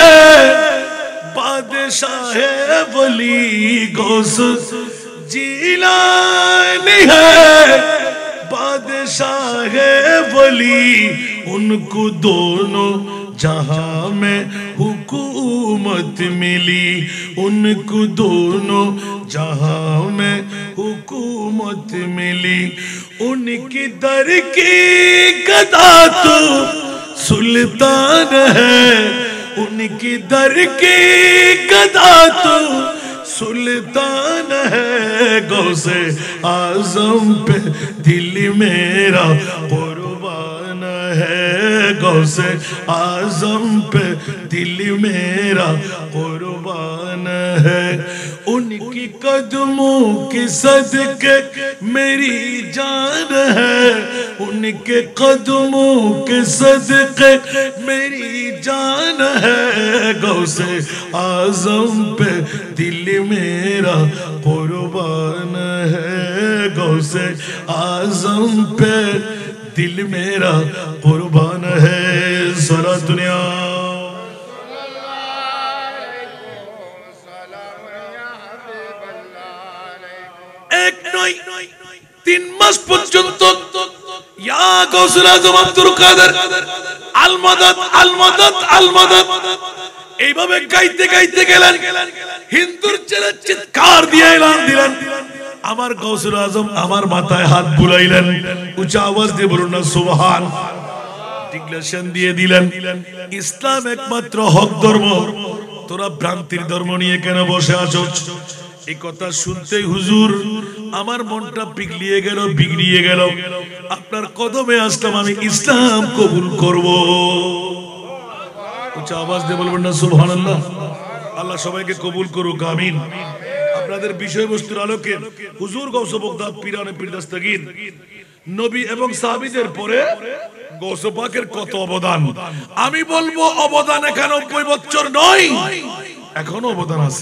बादशाह वली गौस जीलानी है बादशाह वली उनको दोनों जहां में हुकूमत मिली उनको दोनों जहां में हुकूमत मिली उनकी दर की गदा तो सुल्तान है उनकी दर की गदा तो सुल्तान है गौसे आज़म पे दिल मेरा कुर्बान है गौसे आज़म पे दिल मेरा कुर्बान है उनकी कदमों के सदके मेरी जान है उनके कदमों के सदके मेरी जान है गौसे आज़म पे दिल मेरा कुर्बान है गौसे आज़म पे दिल मेरा कुर्बान है सारा दुनिया एक नई তিন মাস পর্যন্ত ইয়া গাউসুল আজম আব্দুল কাদের আল মাদাদ আল মাদাদ আল মাদাদ এইভাবে গাইতে গাইতে গেলেন। হিন্দুর ছেলে চিৎকার দিয়ে এলান দিলেন, আমার গাউসুল আজম আমার মাথায় হাত বুলাইলেন, উঁচা আওয়াজ দিয়ে বলুন না সুবহান। ডিক্লারেশন দিয়ে দিলেন, ইসলাম একমাত্র হক ধর্ম, তোরা ভ্রান্তির ধর্ম নিয়ে কেন বসে আছো? এই কথা শুনতেই হুজুর আমার মনটা পিঘলিয়ে গেল, বিগড়িয়ে গেল। আপনার কদমে আসলাম, আমি ইসলাম কবুল করব। উচ্চ আওয়াজ দিয়ে বলবেন না সুবহানাল্লাহ। আল্লাহ সবাইকে কবুল করুক, আমিন। আপনাদের বিষয়বস্তুর আলোকে হুজুর গৌস বগদাদ পীরানে পীর দস্তগীর নবী এবং সাহাবীদের পরে গৌস পাকের কত অবদান, আমি বলবো অবদান একানব্বই বছর নয়, এখনো অবদান আছে।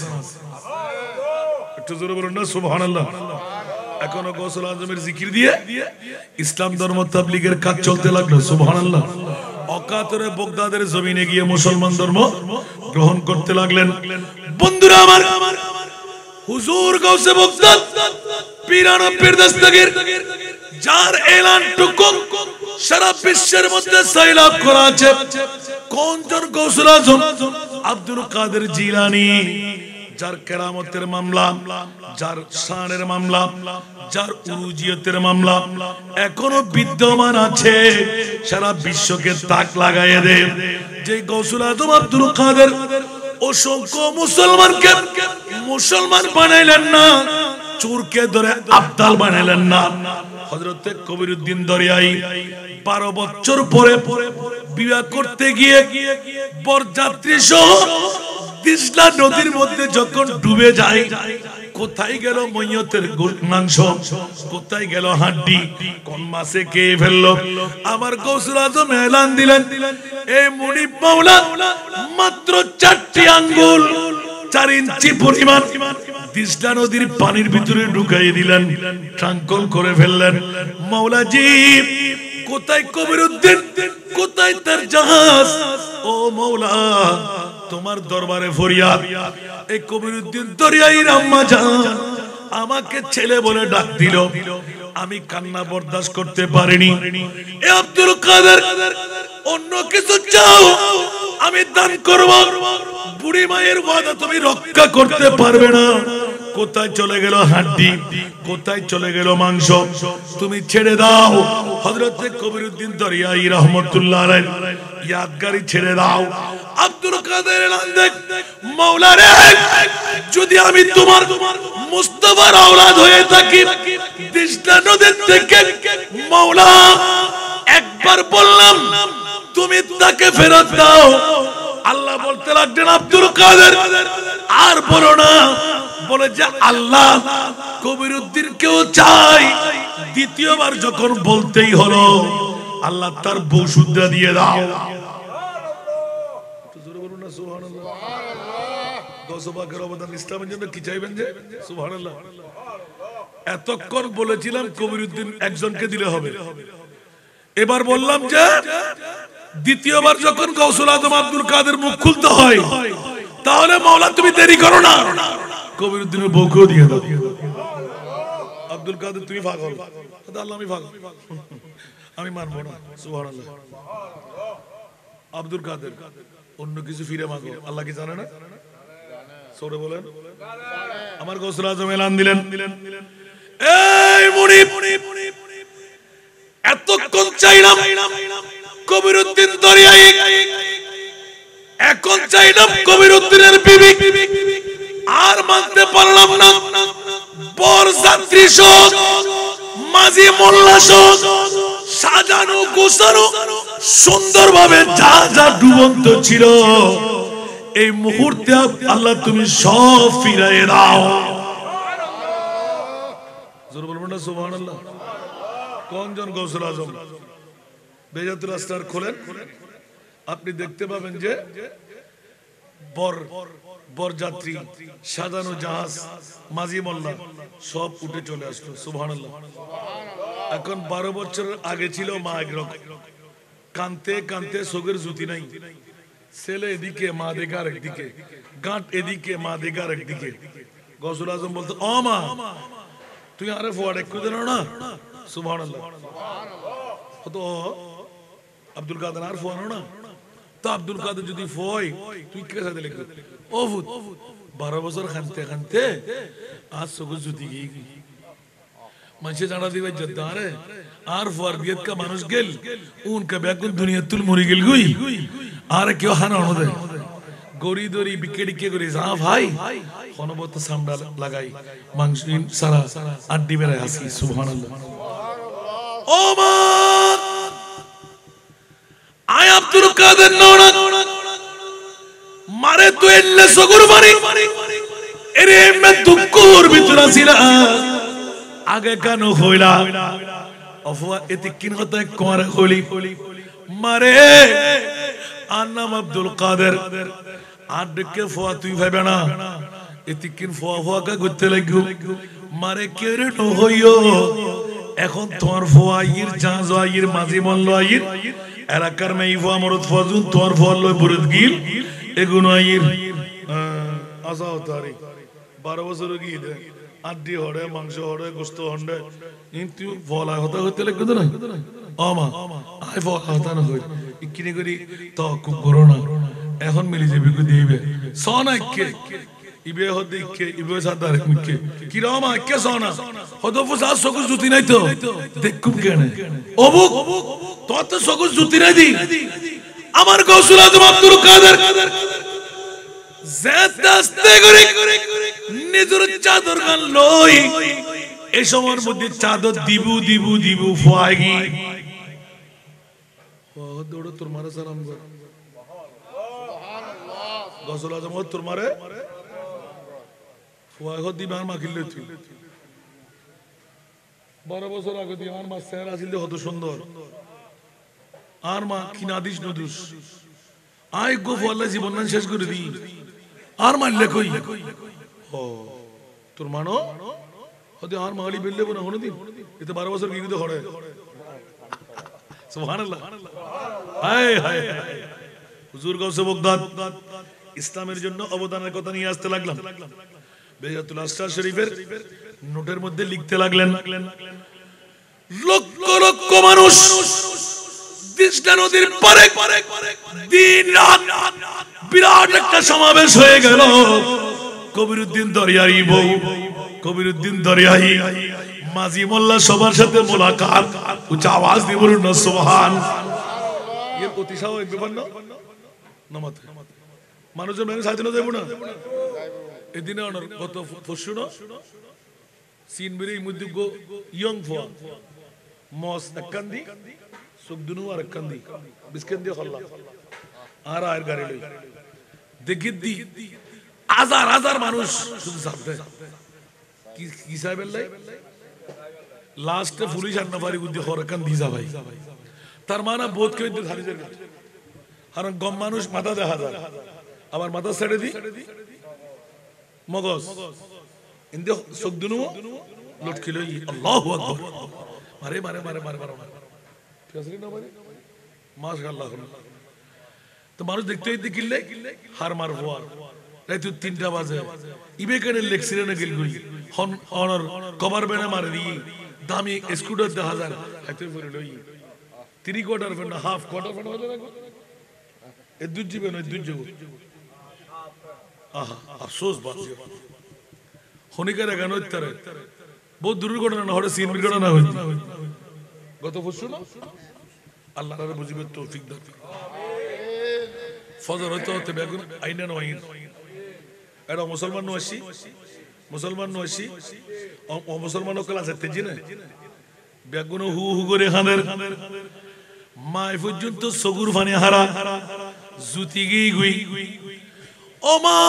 একটু জোরে বলুন না সুবহানাল্লাহ। এখনো গৌসুল আজমের জিকির দিয়ে ইসলাম ধর্ম তাবলীগের কাজ চলতে লাগলো, সুবহানাল্লাহ। অকাতরে বগদাদের জমিনে গিয়ে মুসলমান ধর্ম গ্রহণ করতে লাগলেন। বন্ধুরা আমার, হুজুর গৌসে বগদাদ পীরানা পীর দস্তগীর যার এলানটুকু সারা বিশ্বের মধ্যে সাইলাব করা আছে, কোনজন গৌসুল আজম? আব্দুল কাদের জিলানী, যার কেরামতের মামলা, যার শানের মামলা, যার উরুজিয়তের মামলা এখনো বিদ্যমান আছে, সারা বিশ্বকে তাক লাগাইয়ে দে। যে গৌসুল আজম আব্দুল কাদের অসংখ্য মুসলমানকে মুসলমান বানাইলেন না, চোরকে ধরে আবদাল বানাইলেন না। হযরতে কবিরউদ্দিন দরিয়াই বারো বছর পরে বিবাহ করতে গিয়ে বরযাত্রী সহ তিস্তা নদীর মধ্যে যখন ডুবে যায়, কোথায় গেল ময়তের মাংস, কোথায় গেল হাড্ডি, কোন মাছে কে ফেললো? আমার গৌসুল আজম এলান দিলেন, এই মুনিব মাওলা মাত্র চারটি আঙ্গুল চার ইঞ্চি পরিমাণ তিস্তা নদীর পানির ভিতরে ঢুকাই দিলেন, ট্রাঙ্কল করে ফেললেন। মাওলাজি কোথায় কবিরউদ্দিন, কোথায় তার জাহাজ? ও মাওলা তোমার দরবারে ফরিয়াদ, এই কবিরউদ্দিন দরিয়াইর আম্মা জান আমাকে ছেলে বলে ডাক দিল, আমি কান্না বরদাস্ত করতে পারিনি। এ আব্দুল কাদের অন্য কিছু চাও আমি দান করব, বুড়ি মায়ের ওয়াদা তুমি রক্ষা করতে পারবে না। কোথায় চলে গেল হাড্ডি, কোথায় চলে গেল মাংস? তুমি ছেড়ে দাও। হযরত কবিরউদ্দিন দরিয়াই রহমাতুল্লাহ আলাইহি ইয়াদগারি ছেড়ে দাও। আব্দুল কাদের এলান দেখ, মাওলা রে যদি আমি তোমার মুস্তাফার আওলাদ হয়ে থাকি, তিস্তা নদী থেকে মাওলা একবার বললাম তুমি তাকে ফেরত দাও। আল্লাহ বলতে লাগলেন আব্দুল কাদের আর বলো না, বলে যে আল্লাহ কবিরউদ্দিন কেও চাই। দ্বিতীয়বার যখন বলতেই হলো, আল্লাহ তার বউ শুদ্ধা দিয়ে দাও। জোরে বলুন না সুবহানাল্লাহ। গৌসবাকের অবদান ইসলামের জন্য কি চাইবেন যে? সুবহানাল্লাহ। এতক্ষণ বলেছিলাম কবিরউদ্দিন একজনকে দিলে হবে, এবার বললাম যে দ্বিতীয়বার যখন গৌসুল আজম আব্দুল কাদের মুখ খুলতে হয়, তাহলে মাওলা তুমি দেরি করো না, কবিরউদ্দিনের বউকেও দিয়ে দাও। আব্দুল কাদের তুমি পাগল, আল্লাহ আমি পাগল, আমি মানবো না। সুবহানাল্লাহ। আব্দুল কাদের অন্য কিছু ফিরে মাগো, আল্লাহ কি জানে না? সরে বলেন। আমার গৌসুল আজম এলান দিলেন, এই মুনিব এতক্ষণ চাইলাম কবিরউদ্দিন দরিয়াই, এখন চাইলাম কবিরউদ্দিনের বিবি, আর মানতে পারলাম না। বরযাত্রী সহ মাঝি মোল্লা সহ সাজানো গোছানো সুন্দরভাবে যা যা ডুবন্ত ছিল, এই মুহূর্তে আল্লাহ তুমি সব ফিরিয়ে দাও। জোরে বলবেন না সুবহানাল্লাহ। কোনজন গৌসুল আজম? বেজাতুল আসরার খোলেন, আপনি দেখতে পাবেন যে বর বরযাত্রী, সাজানো জাহাজ, মাঝি মোল্লা সব উঠে চলে আসলো। সুবহানাল্লাহ। এখন বারো বছরের আগে ছিল মা একরকম, কানতে কানতে চোখের জুতি নাই, ছেলে এদিকে মা দেখে আরেক দিকে, গাঁট এদিকে মা দেখে আরেক দিকে। গৌসুল আজম বলতো ও মা তুই আরে ফোয়ার একটু দেন না সুবহানাল্লাহ তো আব্দুল কাদের আর ফোয়ানো না তো আব্দুল কাদের যদি ফয় তুই কে সাথে লিখবি ও ভূত বারো বছর খানতে খানতে আজ সগু জুতি গই মানুষে জানা দিবে জদ্দারে আর ফোয়ার বিয়ত কা মানুষ গেল উনকা বেগুন দুনিয়া তুল মরি গেল গই আর কেউ হানা হনো দে গরি দরি বিকেডি কে করে যা ভাই হনবত সামডা লাগাই মাংস সারা আড্ডি বেড়ে আসি সুবহানাল্লাহ ও মা আয় আব্দুল কাদের নওনা মারে তো এলে সগুর বাড়ি এরে মে দুকুর ভিতর ছিল আগে কেন হইলা অফওয়া এতে কিন কথা কোরে হলি মারে আর নাম আব্দুল কাদের আর ডেকে ফোয়া তুই ভাবে না এতে কিন ফোয়া ফোয়া কা করতে লাগো মারে কেরে ন হইও এখন তোর ফোয়া ইর জাজ আইর মাঝি মল্ল আইর এলাকার মেই ফোয়া মরদ ফজুন তোর ফোয়া লয় বুরদ গিল এগুনো আইর আসাও তারি বারো বছর গিয়ে দে আড্ডি হড়ে মাংস হড়ে গোস্ত হন্ডে কিন্তু ফলা হতা হতে লাগবে তো না আমা আই ফলা হতা না হই কিনে করি তো খুব করো না এখন মিলি যাবে কো দিবে সোনা কে ইবে হদে কে ইবে সাদার কে কি রামা কে সোনা হদো ফুসা সকুজ জুতি নাই তো দেখুম কেন অবুক তো তো সকুজ জুতি নাই দি আমার গৌসুল আজম আব্দুল কাদের জাতাস্তে করে নিজের চাদর গান লই এই সময়ের মধ্যে চাদর দিবু দিবু দিবু ফোয়াগি ও দৌড় তোর মারা সালাম কর সুবহানাল্লাহ গৌসুল আজম তোর মারে ফোয়াগ দিবার মাখিল তুই বারো বছর আগে দিয়ে আমার মা চেহারা ছিল কত সুন্দর আর মা কি নাদিস নদুস আই গো আল্লাহ জীবন না শেষ করে দি আর মারলে কই ও তোর মানো হতে আর মালি বেললে বনা হনো দিন এতে বারো বছর কি দিতে হড়ে সুবহানাল্লাহ হায় হায় হুজুর গাউসে বগদাদ ইসলামের জন্য অবদানের কথা নিয়ে আসতে লাগলাম বেজাতুল আসরার শরীফের নোটের মধ্যে লিখতে লাগলেন লক্ষ লক্ষ মানুষ তিস্তা নদীর পারে দিন রাত বিরাট একটা সমাবেশ হয়ে গেল কবিরউদ্দিন দরিয়াই বউ কবিরউদ্দিন দরিয়াই মাঝি মোল্লা সবার সাথে মোলাকাত উচ্চ আওয়াজ দিয়ে বলুন না সুবহান এর অতিশয় এক ব্যাপার না নামাতে মানুষের মেনে সাজানো দেব না এদিনে অনর গত ফসুনো সিন বেরি মুদ্দুগো ইয়ং ফোয়া মস এককান্দি সুবদুনু আর এককান্দি বিস্কেন্দি খল্লা আর আর গাড়ি লই দেখিদি হাজার হাজার মানুষ শুধু সাথে কি কি সাহেবের লাই লাস্টে পুলিশ আর নাফারি গুদি হরকান দিজা ভাই তার মানে বোধ করে দিতে ধারি যায় কারণ গম মানুষ মাথা দেখা যায় আবার মাথা ছেড়ে দি মগজ ইন্দে সুবদুনু লটকিলো আল্লাহু আকবার মারে মারে মারে মারে মারে ফেসলি না মারে মাশাআল্লাহ তো মানুষ দেখতেই দেখিলে হার মার হওয়ার রাত তিনটা বাজে ইবে কেন লেক্সিরে না গেল গই হন অনর কভার বেনা মার দি দামি স্কুটার দশ হাজার হাতে পড়ে লই তিন কোয়ার্টার ফেন হাফ কোয়ার্টার ফেন হলো না এ দুজি বেন দুজি আহা আফসোস বাত হনিকার গান হইতারে বহুত দুর্ঘটনা না হরে সিন ঘটনা না হইত গত বছর না আল্লাহর রাহে বুঝিবে তৌফিক দাও আমিন ফজর হতে হতে বেগুন আইনা নয় এরা মুসলমান নসি মুসলমান নসি ও মুসলমান কলা যেতে জিনে বেগুন হু হু করে খানের মাই পর্যন্ত সগুর ফানি হারা জুতি গই গই ও মা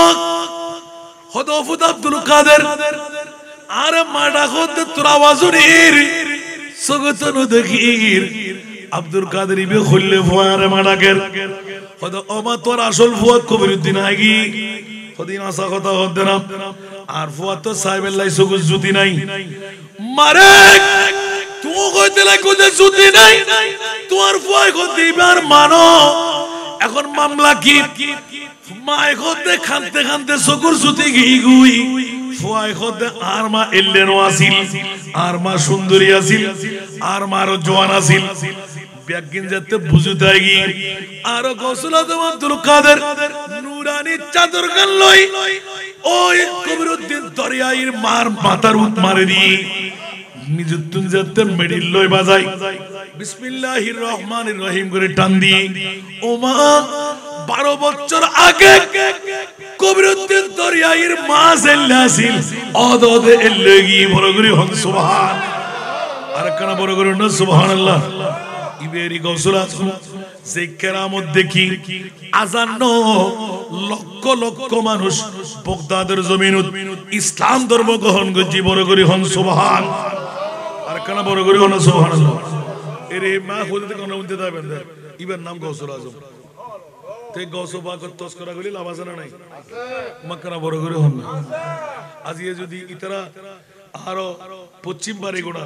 হদফুদ আব্দুল কাদের আর মাডা খোদ তোর আওয়াজুনির সগতনু দেখির আব্দুল কাদের ইবে খুললে ফয়ারে মাডাকের হদ ওমা তোর আসল ফুয়াদ কবিরউদ্দিন আগি হদিন আসা কথা হদ না আর ফুয়াদ তো সাহেবের লাই সগুজ জুতি নাই মারে তুই কইতে লাই কোজে জুতি নাই তোর ফুয়াই কইতে ইবার মানো এখন মামলা কি মাই কইতে খানতে খানতে সগুর জুতি গই গুই ফুয়াই খদ আর মা এল্লেনো আসিল আর মা সুন্দরী আসিল আর মা আরো জওয়ান আসিল ব্যাগিন যেতে বুঝুতাই গি আর গৌসুল আজম আব্দুল কাদের নুরানি চাদর গান লই ওই কবিরউদ্দিন দরিয়াইর মার মাথার উত মারে দি নিজুতুন যেতে মেডিল লই বাজাই বিসমিল্লাহির রহমানির রহিম করে টান দি ওমা বারো বছর আগে কবিরউদ্দিন দরিয়াইর মা জেল্লাসিল অদদে এল্লেগি বড় করে হন সুবহান আর কানা বড় করে না সুবহানাল্লাহ ইবেরি গৌসুল আজম যে কেরামত দেখি আজান লক্ষ লক্ষ মানুষ বগদাদের জমিনত ইসলাম ধর্ম গ্রহণ করছি বড় করে হন সুবহান আর কানা বড় করে হন সুবহানাল্লাহ এরে মা হতে কোন মধ্যে যাবেন ইবের নাম গৌসুল আজম তে গৌসুল পাকের তস্করা গুলি লাভ আছে না নাই আছে মাকরা বড় করে হন আজ এ যদি ইতরা আরো পশ্চিম বাড়ি গোড়া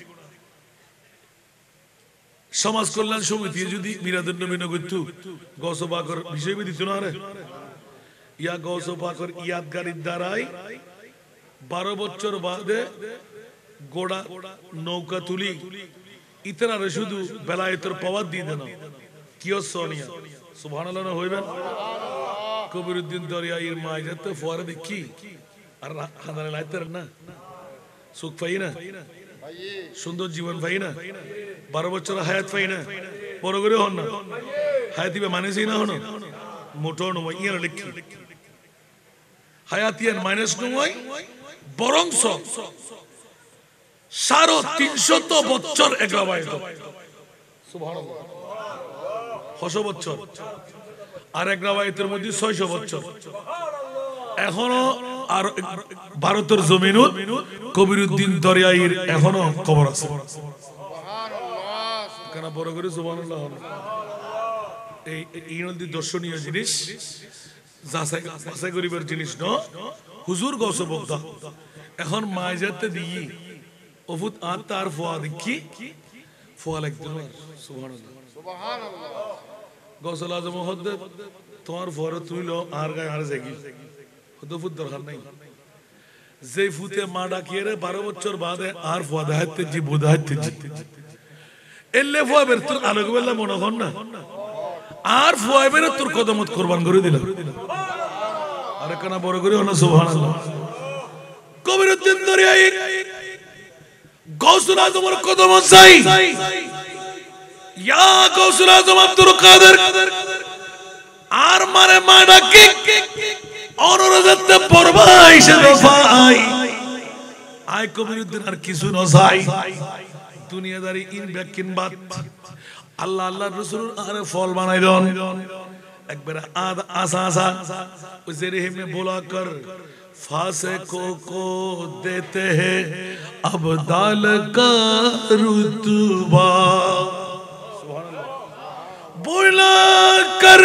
সমাজ কল্যাণ সমিতি যদি মিরাদুন নবী নগরতু গৌসুল পাকের বিষয় দিত না রে ইয়া গৌসুল পাকের ইয়াদগারির দ্বারাই বারো বছর বাদে গোড়া নৌকা তুলি ইতরারে শুধু বেলায়েতের পাওয়ার দিয়ে দেন কিও সোনিয়া সুবহানাল্লাহ না হইবেন কবিরউদ্দিন দরিয়াইর মা যেতে ফোয়ারে দেখি আর খানারে লাইতের না সুখ পাই না সুন্দর জীবন পাই না বারো বছর হায়াত পাই না বড় করে হন না হায়াতিবে মানেছি না হন মোটর নয় ইয়ার লিখি হায়াতিয়ান মাইনাস নয় বরং সাড়ে তিনশত বছর এগাবায়ত সুবহানাল্লাহ ছয়শ বছর আর এগাবায়তের মধ্যে ছয়শ বছর এখনো আর ভারতের জমিনত কবিরউদ্দিন দরিয়াইর এখনো কবর আছে সুবহানাল্লাহ কেন বড় করে সুবহানাল্লাহ এই এই নদী দর্শনীয় জিনিস যাচাই যাচাই করিবার জিনিস ন হুজুর গৌসে বক্তা এখন মাইজাতে দিই ওফুত আর তার ফোয়া দেখি ফোয়া লাগতে সুবহানাল্লাহ সুবহানাল্লাহ গৌসুল আজম হদ্দে তোমার ফোয়ারে তুইল আর গায়ে আর জাগি হদ্দে ফুত দরকার নাই যে ফুতে মা ডাকিয়ে রে বারো বছর বাদে আর ফোয়া দাহাইতে জি বোধাইতে জি এলে ফোয়া বের তোর আলোক বেলা মনে হন না আর ফোয়া বের তোর কদমত কুরবান করে দিল আর কানা বড় করে হলো সুবহানাল্লাহ কবিরউদ্দিন দরিয়াইর গৌসুল আজমের কদমত যাই ইয়া গৌসুল আজম আব্দুল কাদের আর মারে মা ডাকি অনুরোধতে পড়বা হিসেবে ভাই আই কবিরউদ্দিন আর কিছু না চাই দুনিয়াদারি ইন ব্যাকিন বাদ আল্লাহ আল্লাহর রাসূল আর ফল বানাই দেন একবার আদ আসা আসা ওই যে রেহমে बोला कर फासिकों को देते हैं अब्दाल का रुतबा बोला कर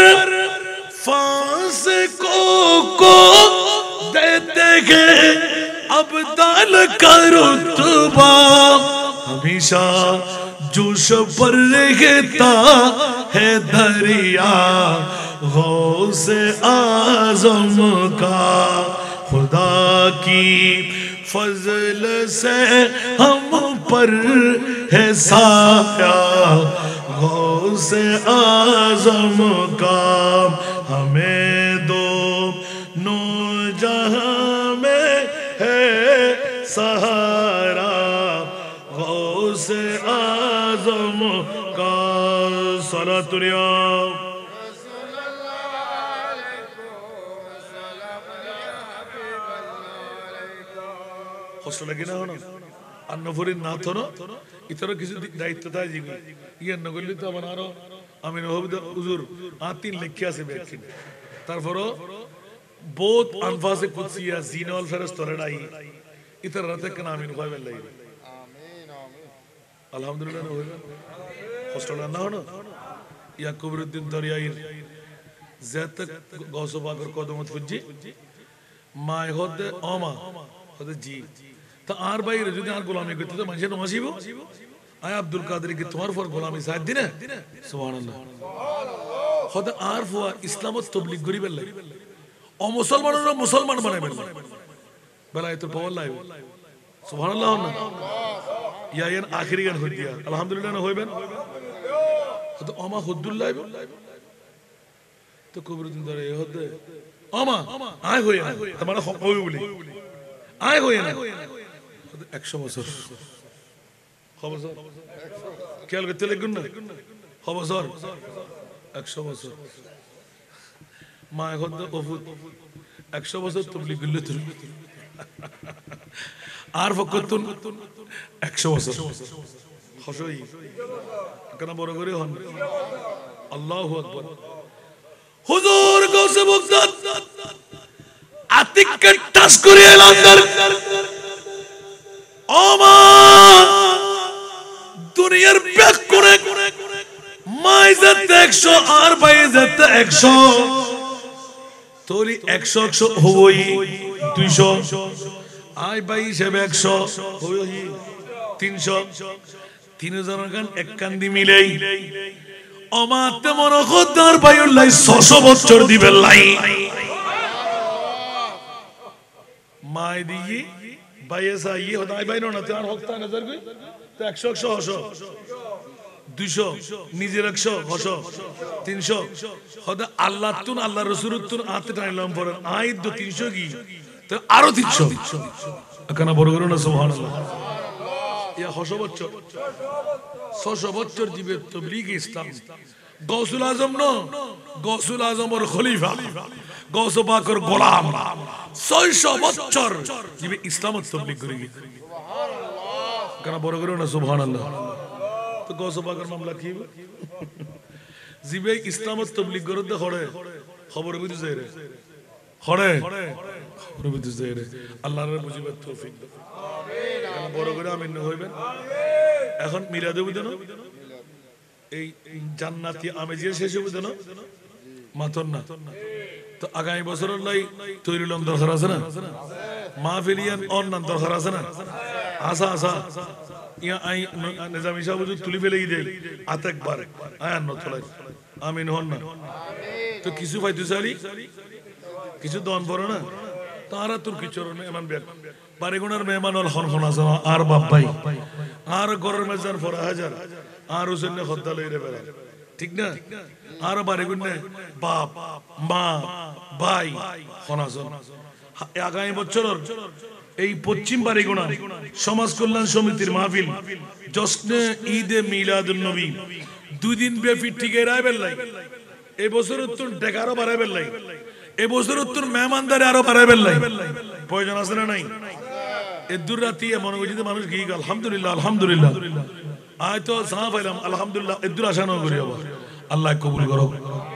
फासिकों को देते हैं अब्दाल का रुतबा हमेशा जोश पर रहता है दरिया गौसे आज़म का खुदा की फजल से हम पर है साया गौसे आज़म का हमें दो नो जहां में है सहारा गौसे आज़म का सलातुल्लाह কষ্ট লাগে না হনো আন্নফরির না থনো ইতর কিছু দায়িত্ব থাকে জিগি ইয়ে নগলি তো আমার আরো আমি নহবদ হুজুর আতিন লিখে আছে ব্যাখ্যা তারপরও বহুত আনফাসে কুদসিয়া জিনাল ফেরেশতারাই ইতর রাতে কেন আমিন কয় বেলাই আমিন আমিন আলহামদুলিল্লাহ না হইলো কষ্ট না হনো ইয়া কবিরউদ্দিন দরিয়াইর জাত গৌস পাকের কদমত ফুজি মাই হদে ওমা হদে জি তা আর বাইরে যদি আর গোলামি করতে তো মানুষের নমাসিব আয় আব্দুল কাদের কি তোমার ফর গোলামি সাথ দিনে সুবহানাল্লাহ হদে আর ফুয়া ইসলামত তাবলীগ করি বেলাই ও মুসলমানরা মুসলমান বানাই বেলাই বেলায় তো পাওয়ার লাইব সুবহানাল্লাহ না ইয়া ইয়ান আখিরি গান হই দিয়া আলহামদুলিল্লাহ না হইবেন তো আমা হুদ্দুল্লাহ তো কবরদিন ধরে এ হতে আমা আয় হই না তোমার হই বলি আয় হই না একশো বছর খবর স্যার খেয়াল করতে লাগুন না খবর স্যার একশো বছর মা এখন তো অফুত একশো বছর তবলিগ করলে আর ফকতুন একশো বছর হসই কেন বড় করে হন আল্লাহু আকবার হুজুর গৌসে বগদাদ আতিককে টাচ করে এলাম ওমা দুনিয়ার ব্যাক করে মাইজাতে একশো আর বাইজাতে একশো তোলি একশো একশো হই দুইশো আই বাই হিসেবে একশো হই তিনশো তিন জনের গান এক কান্দি মিলেই অমাতে মন খদ্দার বাইউল্লাহ ছশো বছর দিবেন লাই মাই দিয়ে বাইসা ইয়ে হতা আই বাইনো না তার হকতা নজর কই তো একশো একশো হশো দুইশো নিজের একশো হশো তিনশো হদা আল্লাহ তুন আল্লাহ রসুল তুন আতে টাইলাম পরে আই দু তিনশো কি তো আরো তিনশো কেন বড় করো না সুবহানাল্লাহ ইয়া হশো বছর ছশো বছর দিবে তবলিগ ইসলাম গৌসুল আজম ন গৌসুল আজমের খলিফা গৌস পাকের গোলাম ছয়শো বছর দিবে ইসলাম তবলিগ করে সুবহানাল্লাহ কেন বড় করো না সুবহানাল্লাহ তো গৌস পাকের মামলা কি জিবে ইসলাম তবলিগ করে দে খড়ে খবর বুঝি যায় রে খড়ে খবর বুঝি যায় রে আল্লাহর বুঝিবার তৌফিক দাও আমিন কেন বড় করে আমিন হইবেন এখন মিলাদে বুঝেন এই জান্নাতি আমেজের শেষে বুঝেন মাতন না তো আগামী বছরের লাই তৈরি লম দরকার আছে না মাহফিলিয়ান অন্যান্য দরকার আছে না আসা আসা ইয়া আই নিজামী সাহেব যদি তুলি ফেলে দেই আতেকবার আয়ান নতলাই আমিন হন না তো কিছু পাইতে চালি কিছু দন পড়ে না তারা তোর কিচর মেহমান বেক বাড়িগুনার মেহমান হল হন হন আছে আর বাপ ভাই আর গরের মেজান ফরা হাজার আর হোসেন খদ্দা লইরে বেড়া ঠিক না আর বাড়িগুনে বাপ মা ভাই হনাজন আগামী বছর এই পশ্চিম বাড়িগুনা সমাজ কল্যাণ সমিতির মাহফিল জশ্নে ঈদে মিলাদুন নবী দুই দিন ব্যাপী টিকে রাইবেল লাই এই বছর তোর ডেকারও বাড়াইবেল লাই এই বছর তোর মেহমানদারি আরো বাড়াইবেল লাই প্রয়োজন আছে না নাই এদুর রাতি মনে করছি মানুষ গিয়ে গেল আলহামদুলিল্লাহ আলহামদুলিল্লাহ আয় তো সাহা পাইলাম আলহামদুলিল্লাহ এদুর আশা ন করি আল্লাহ কবুল করো।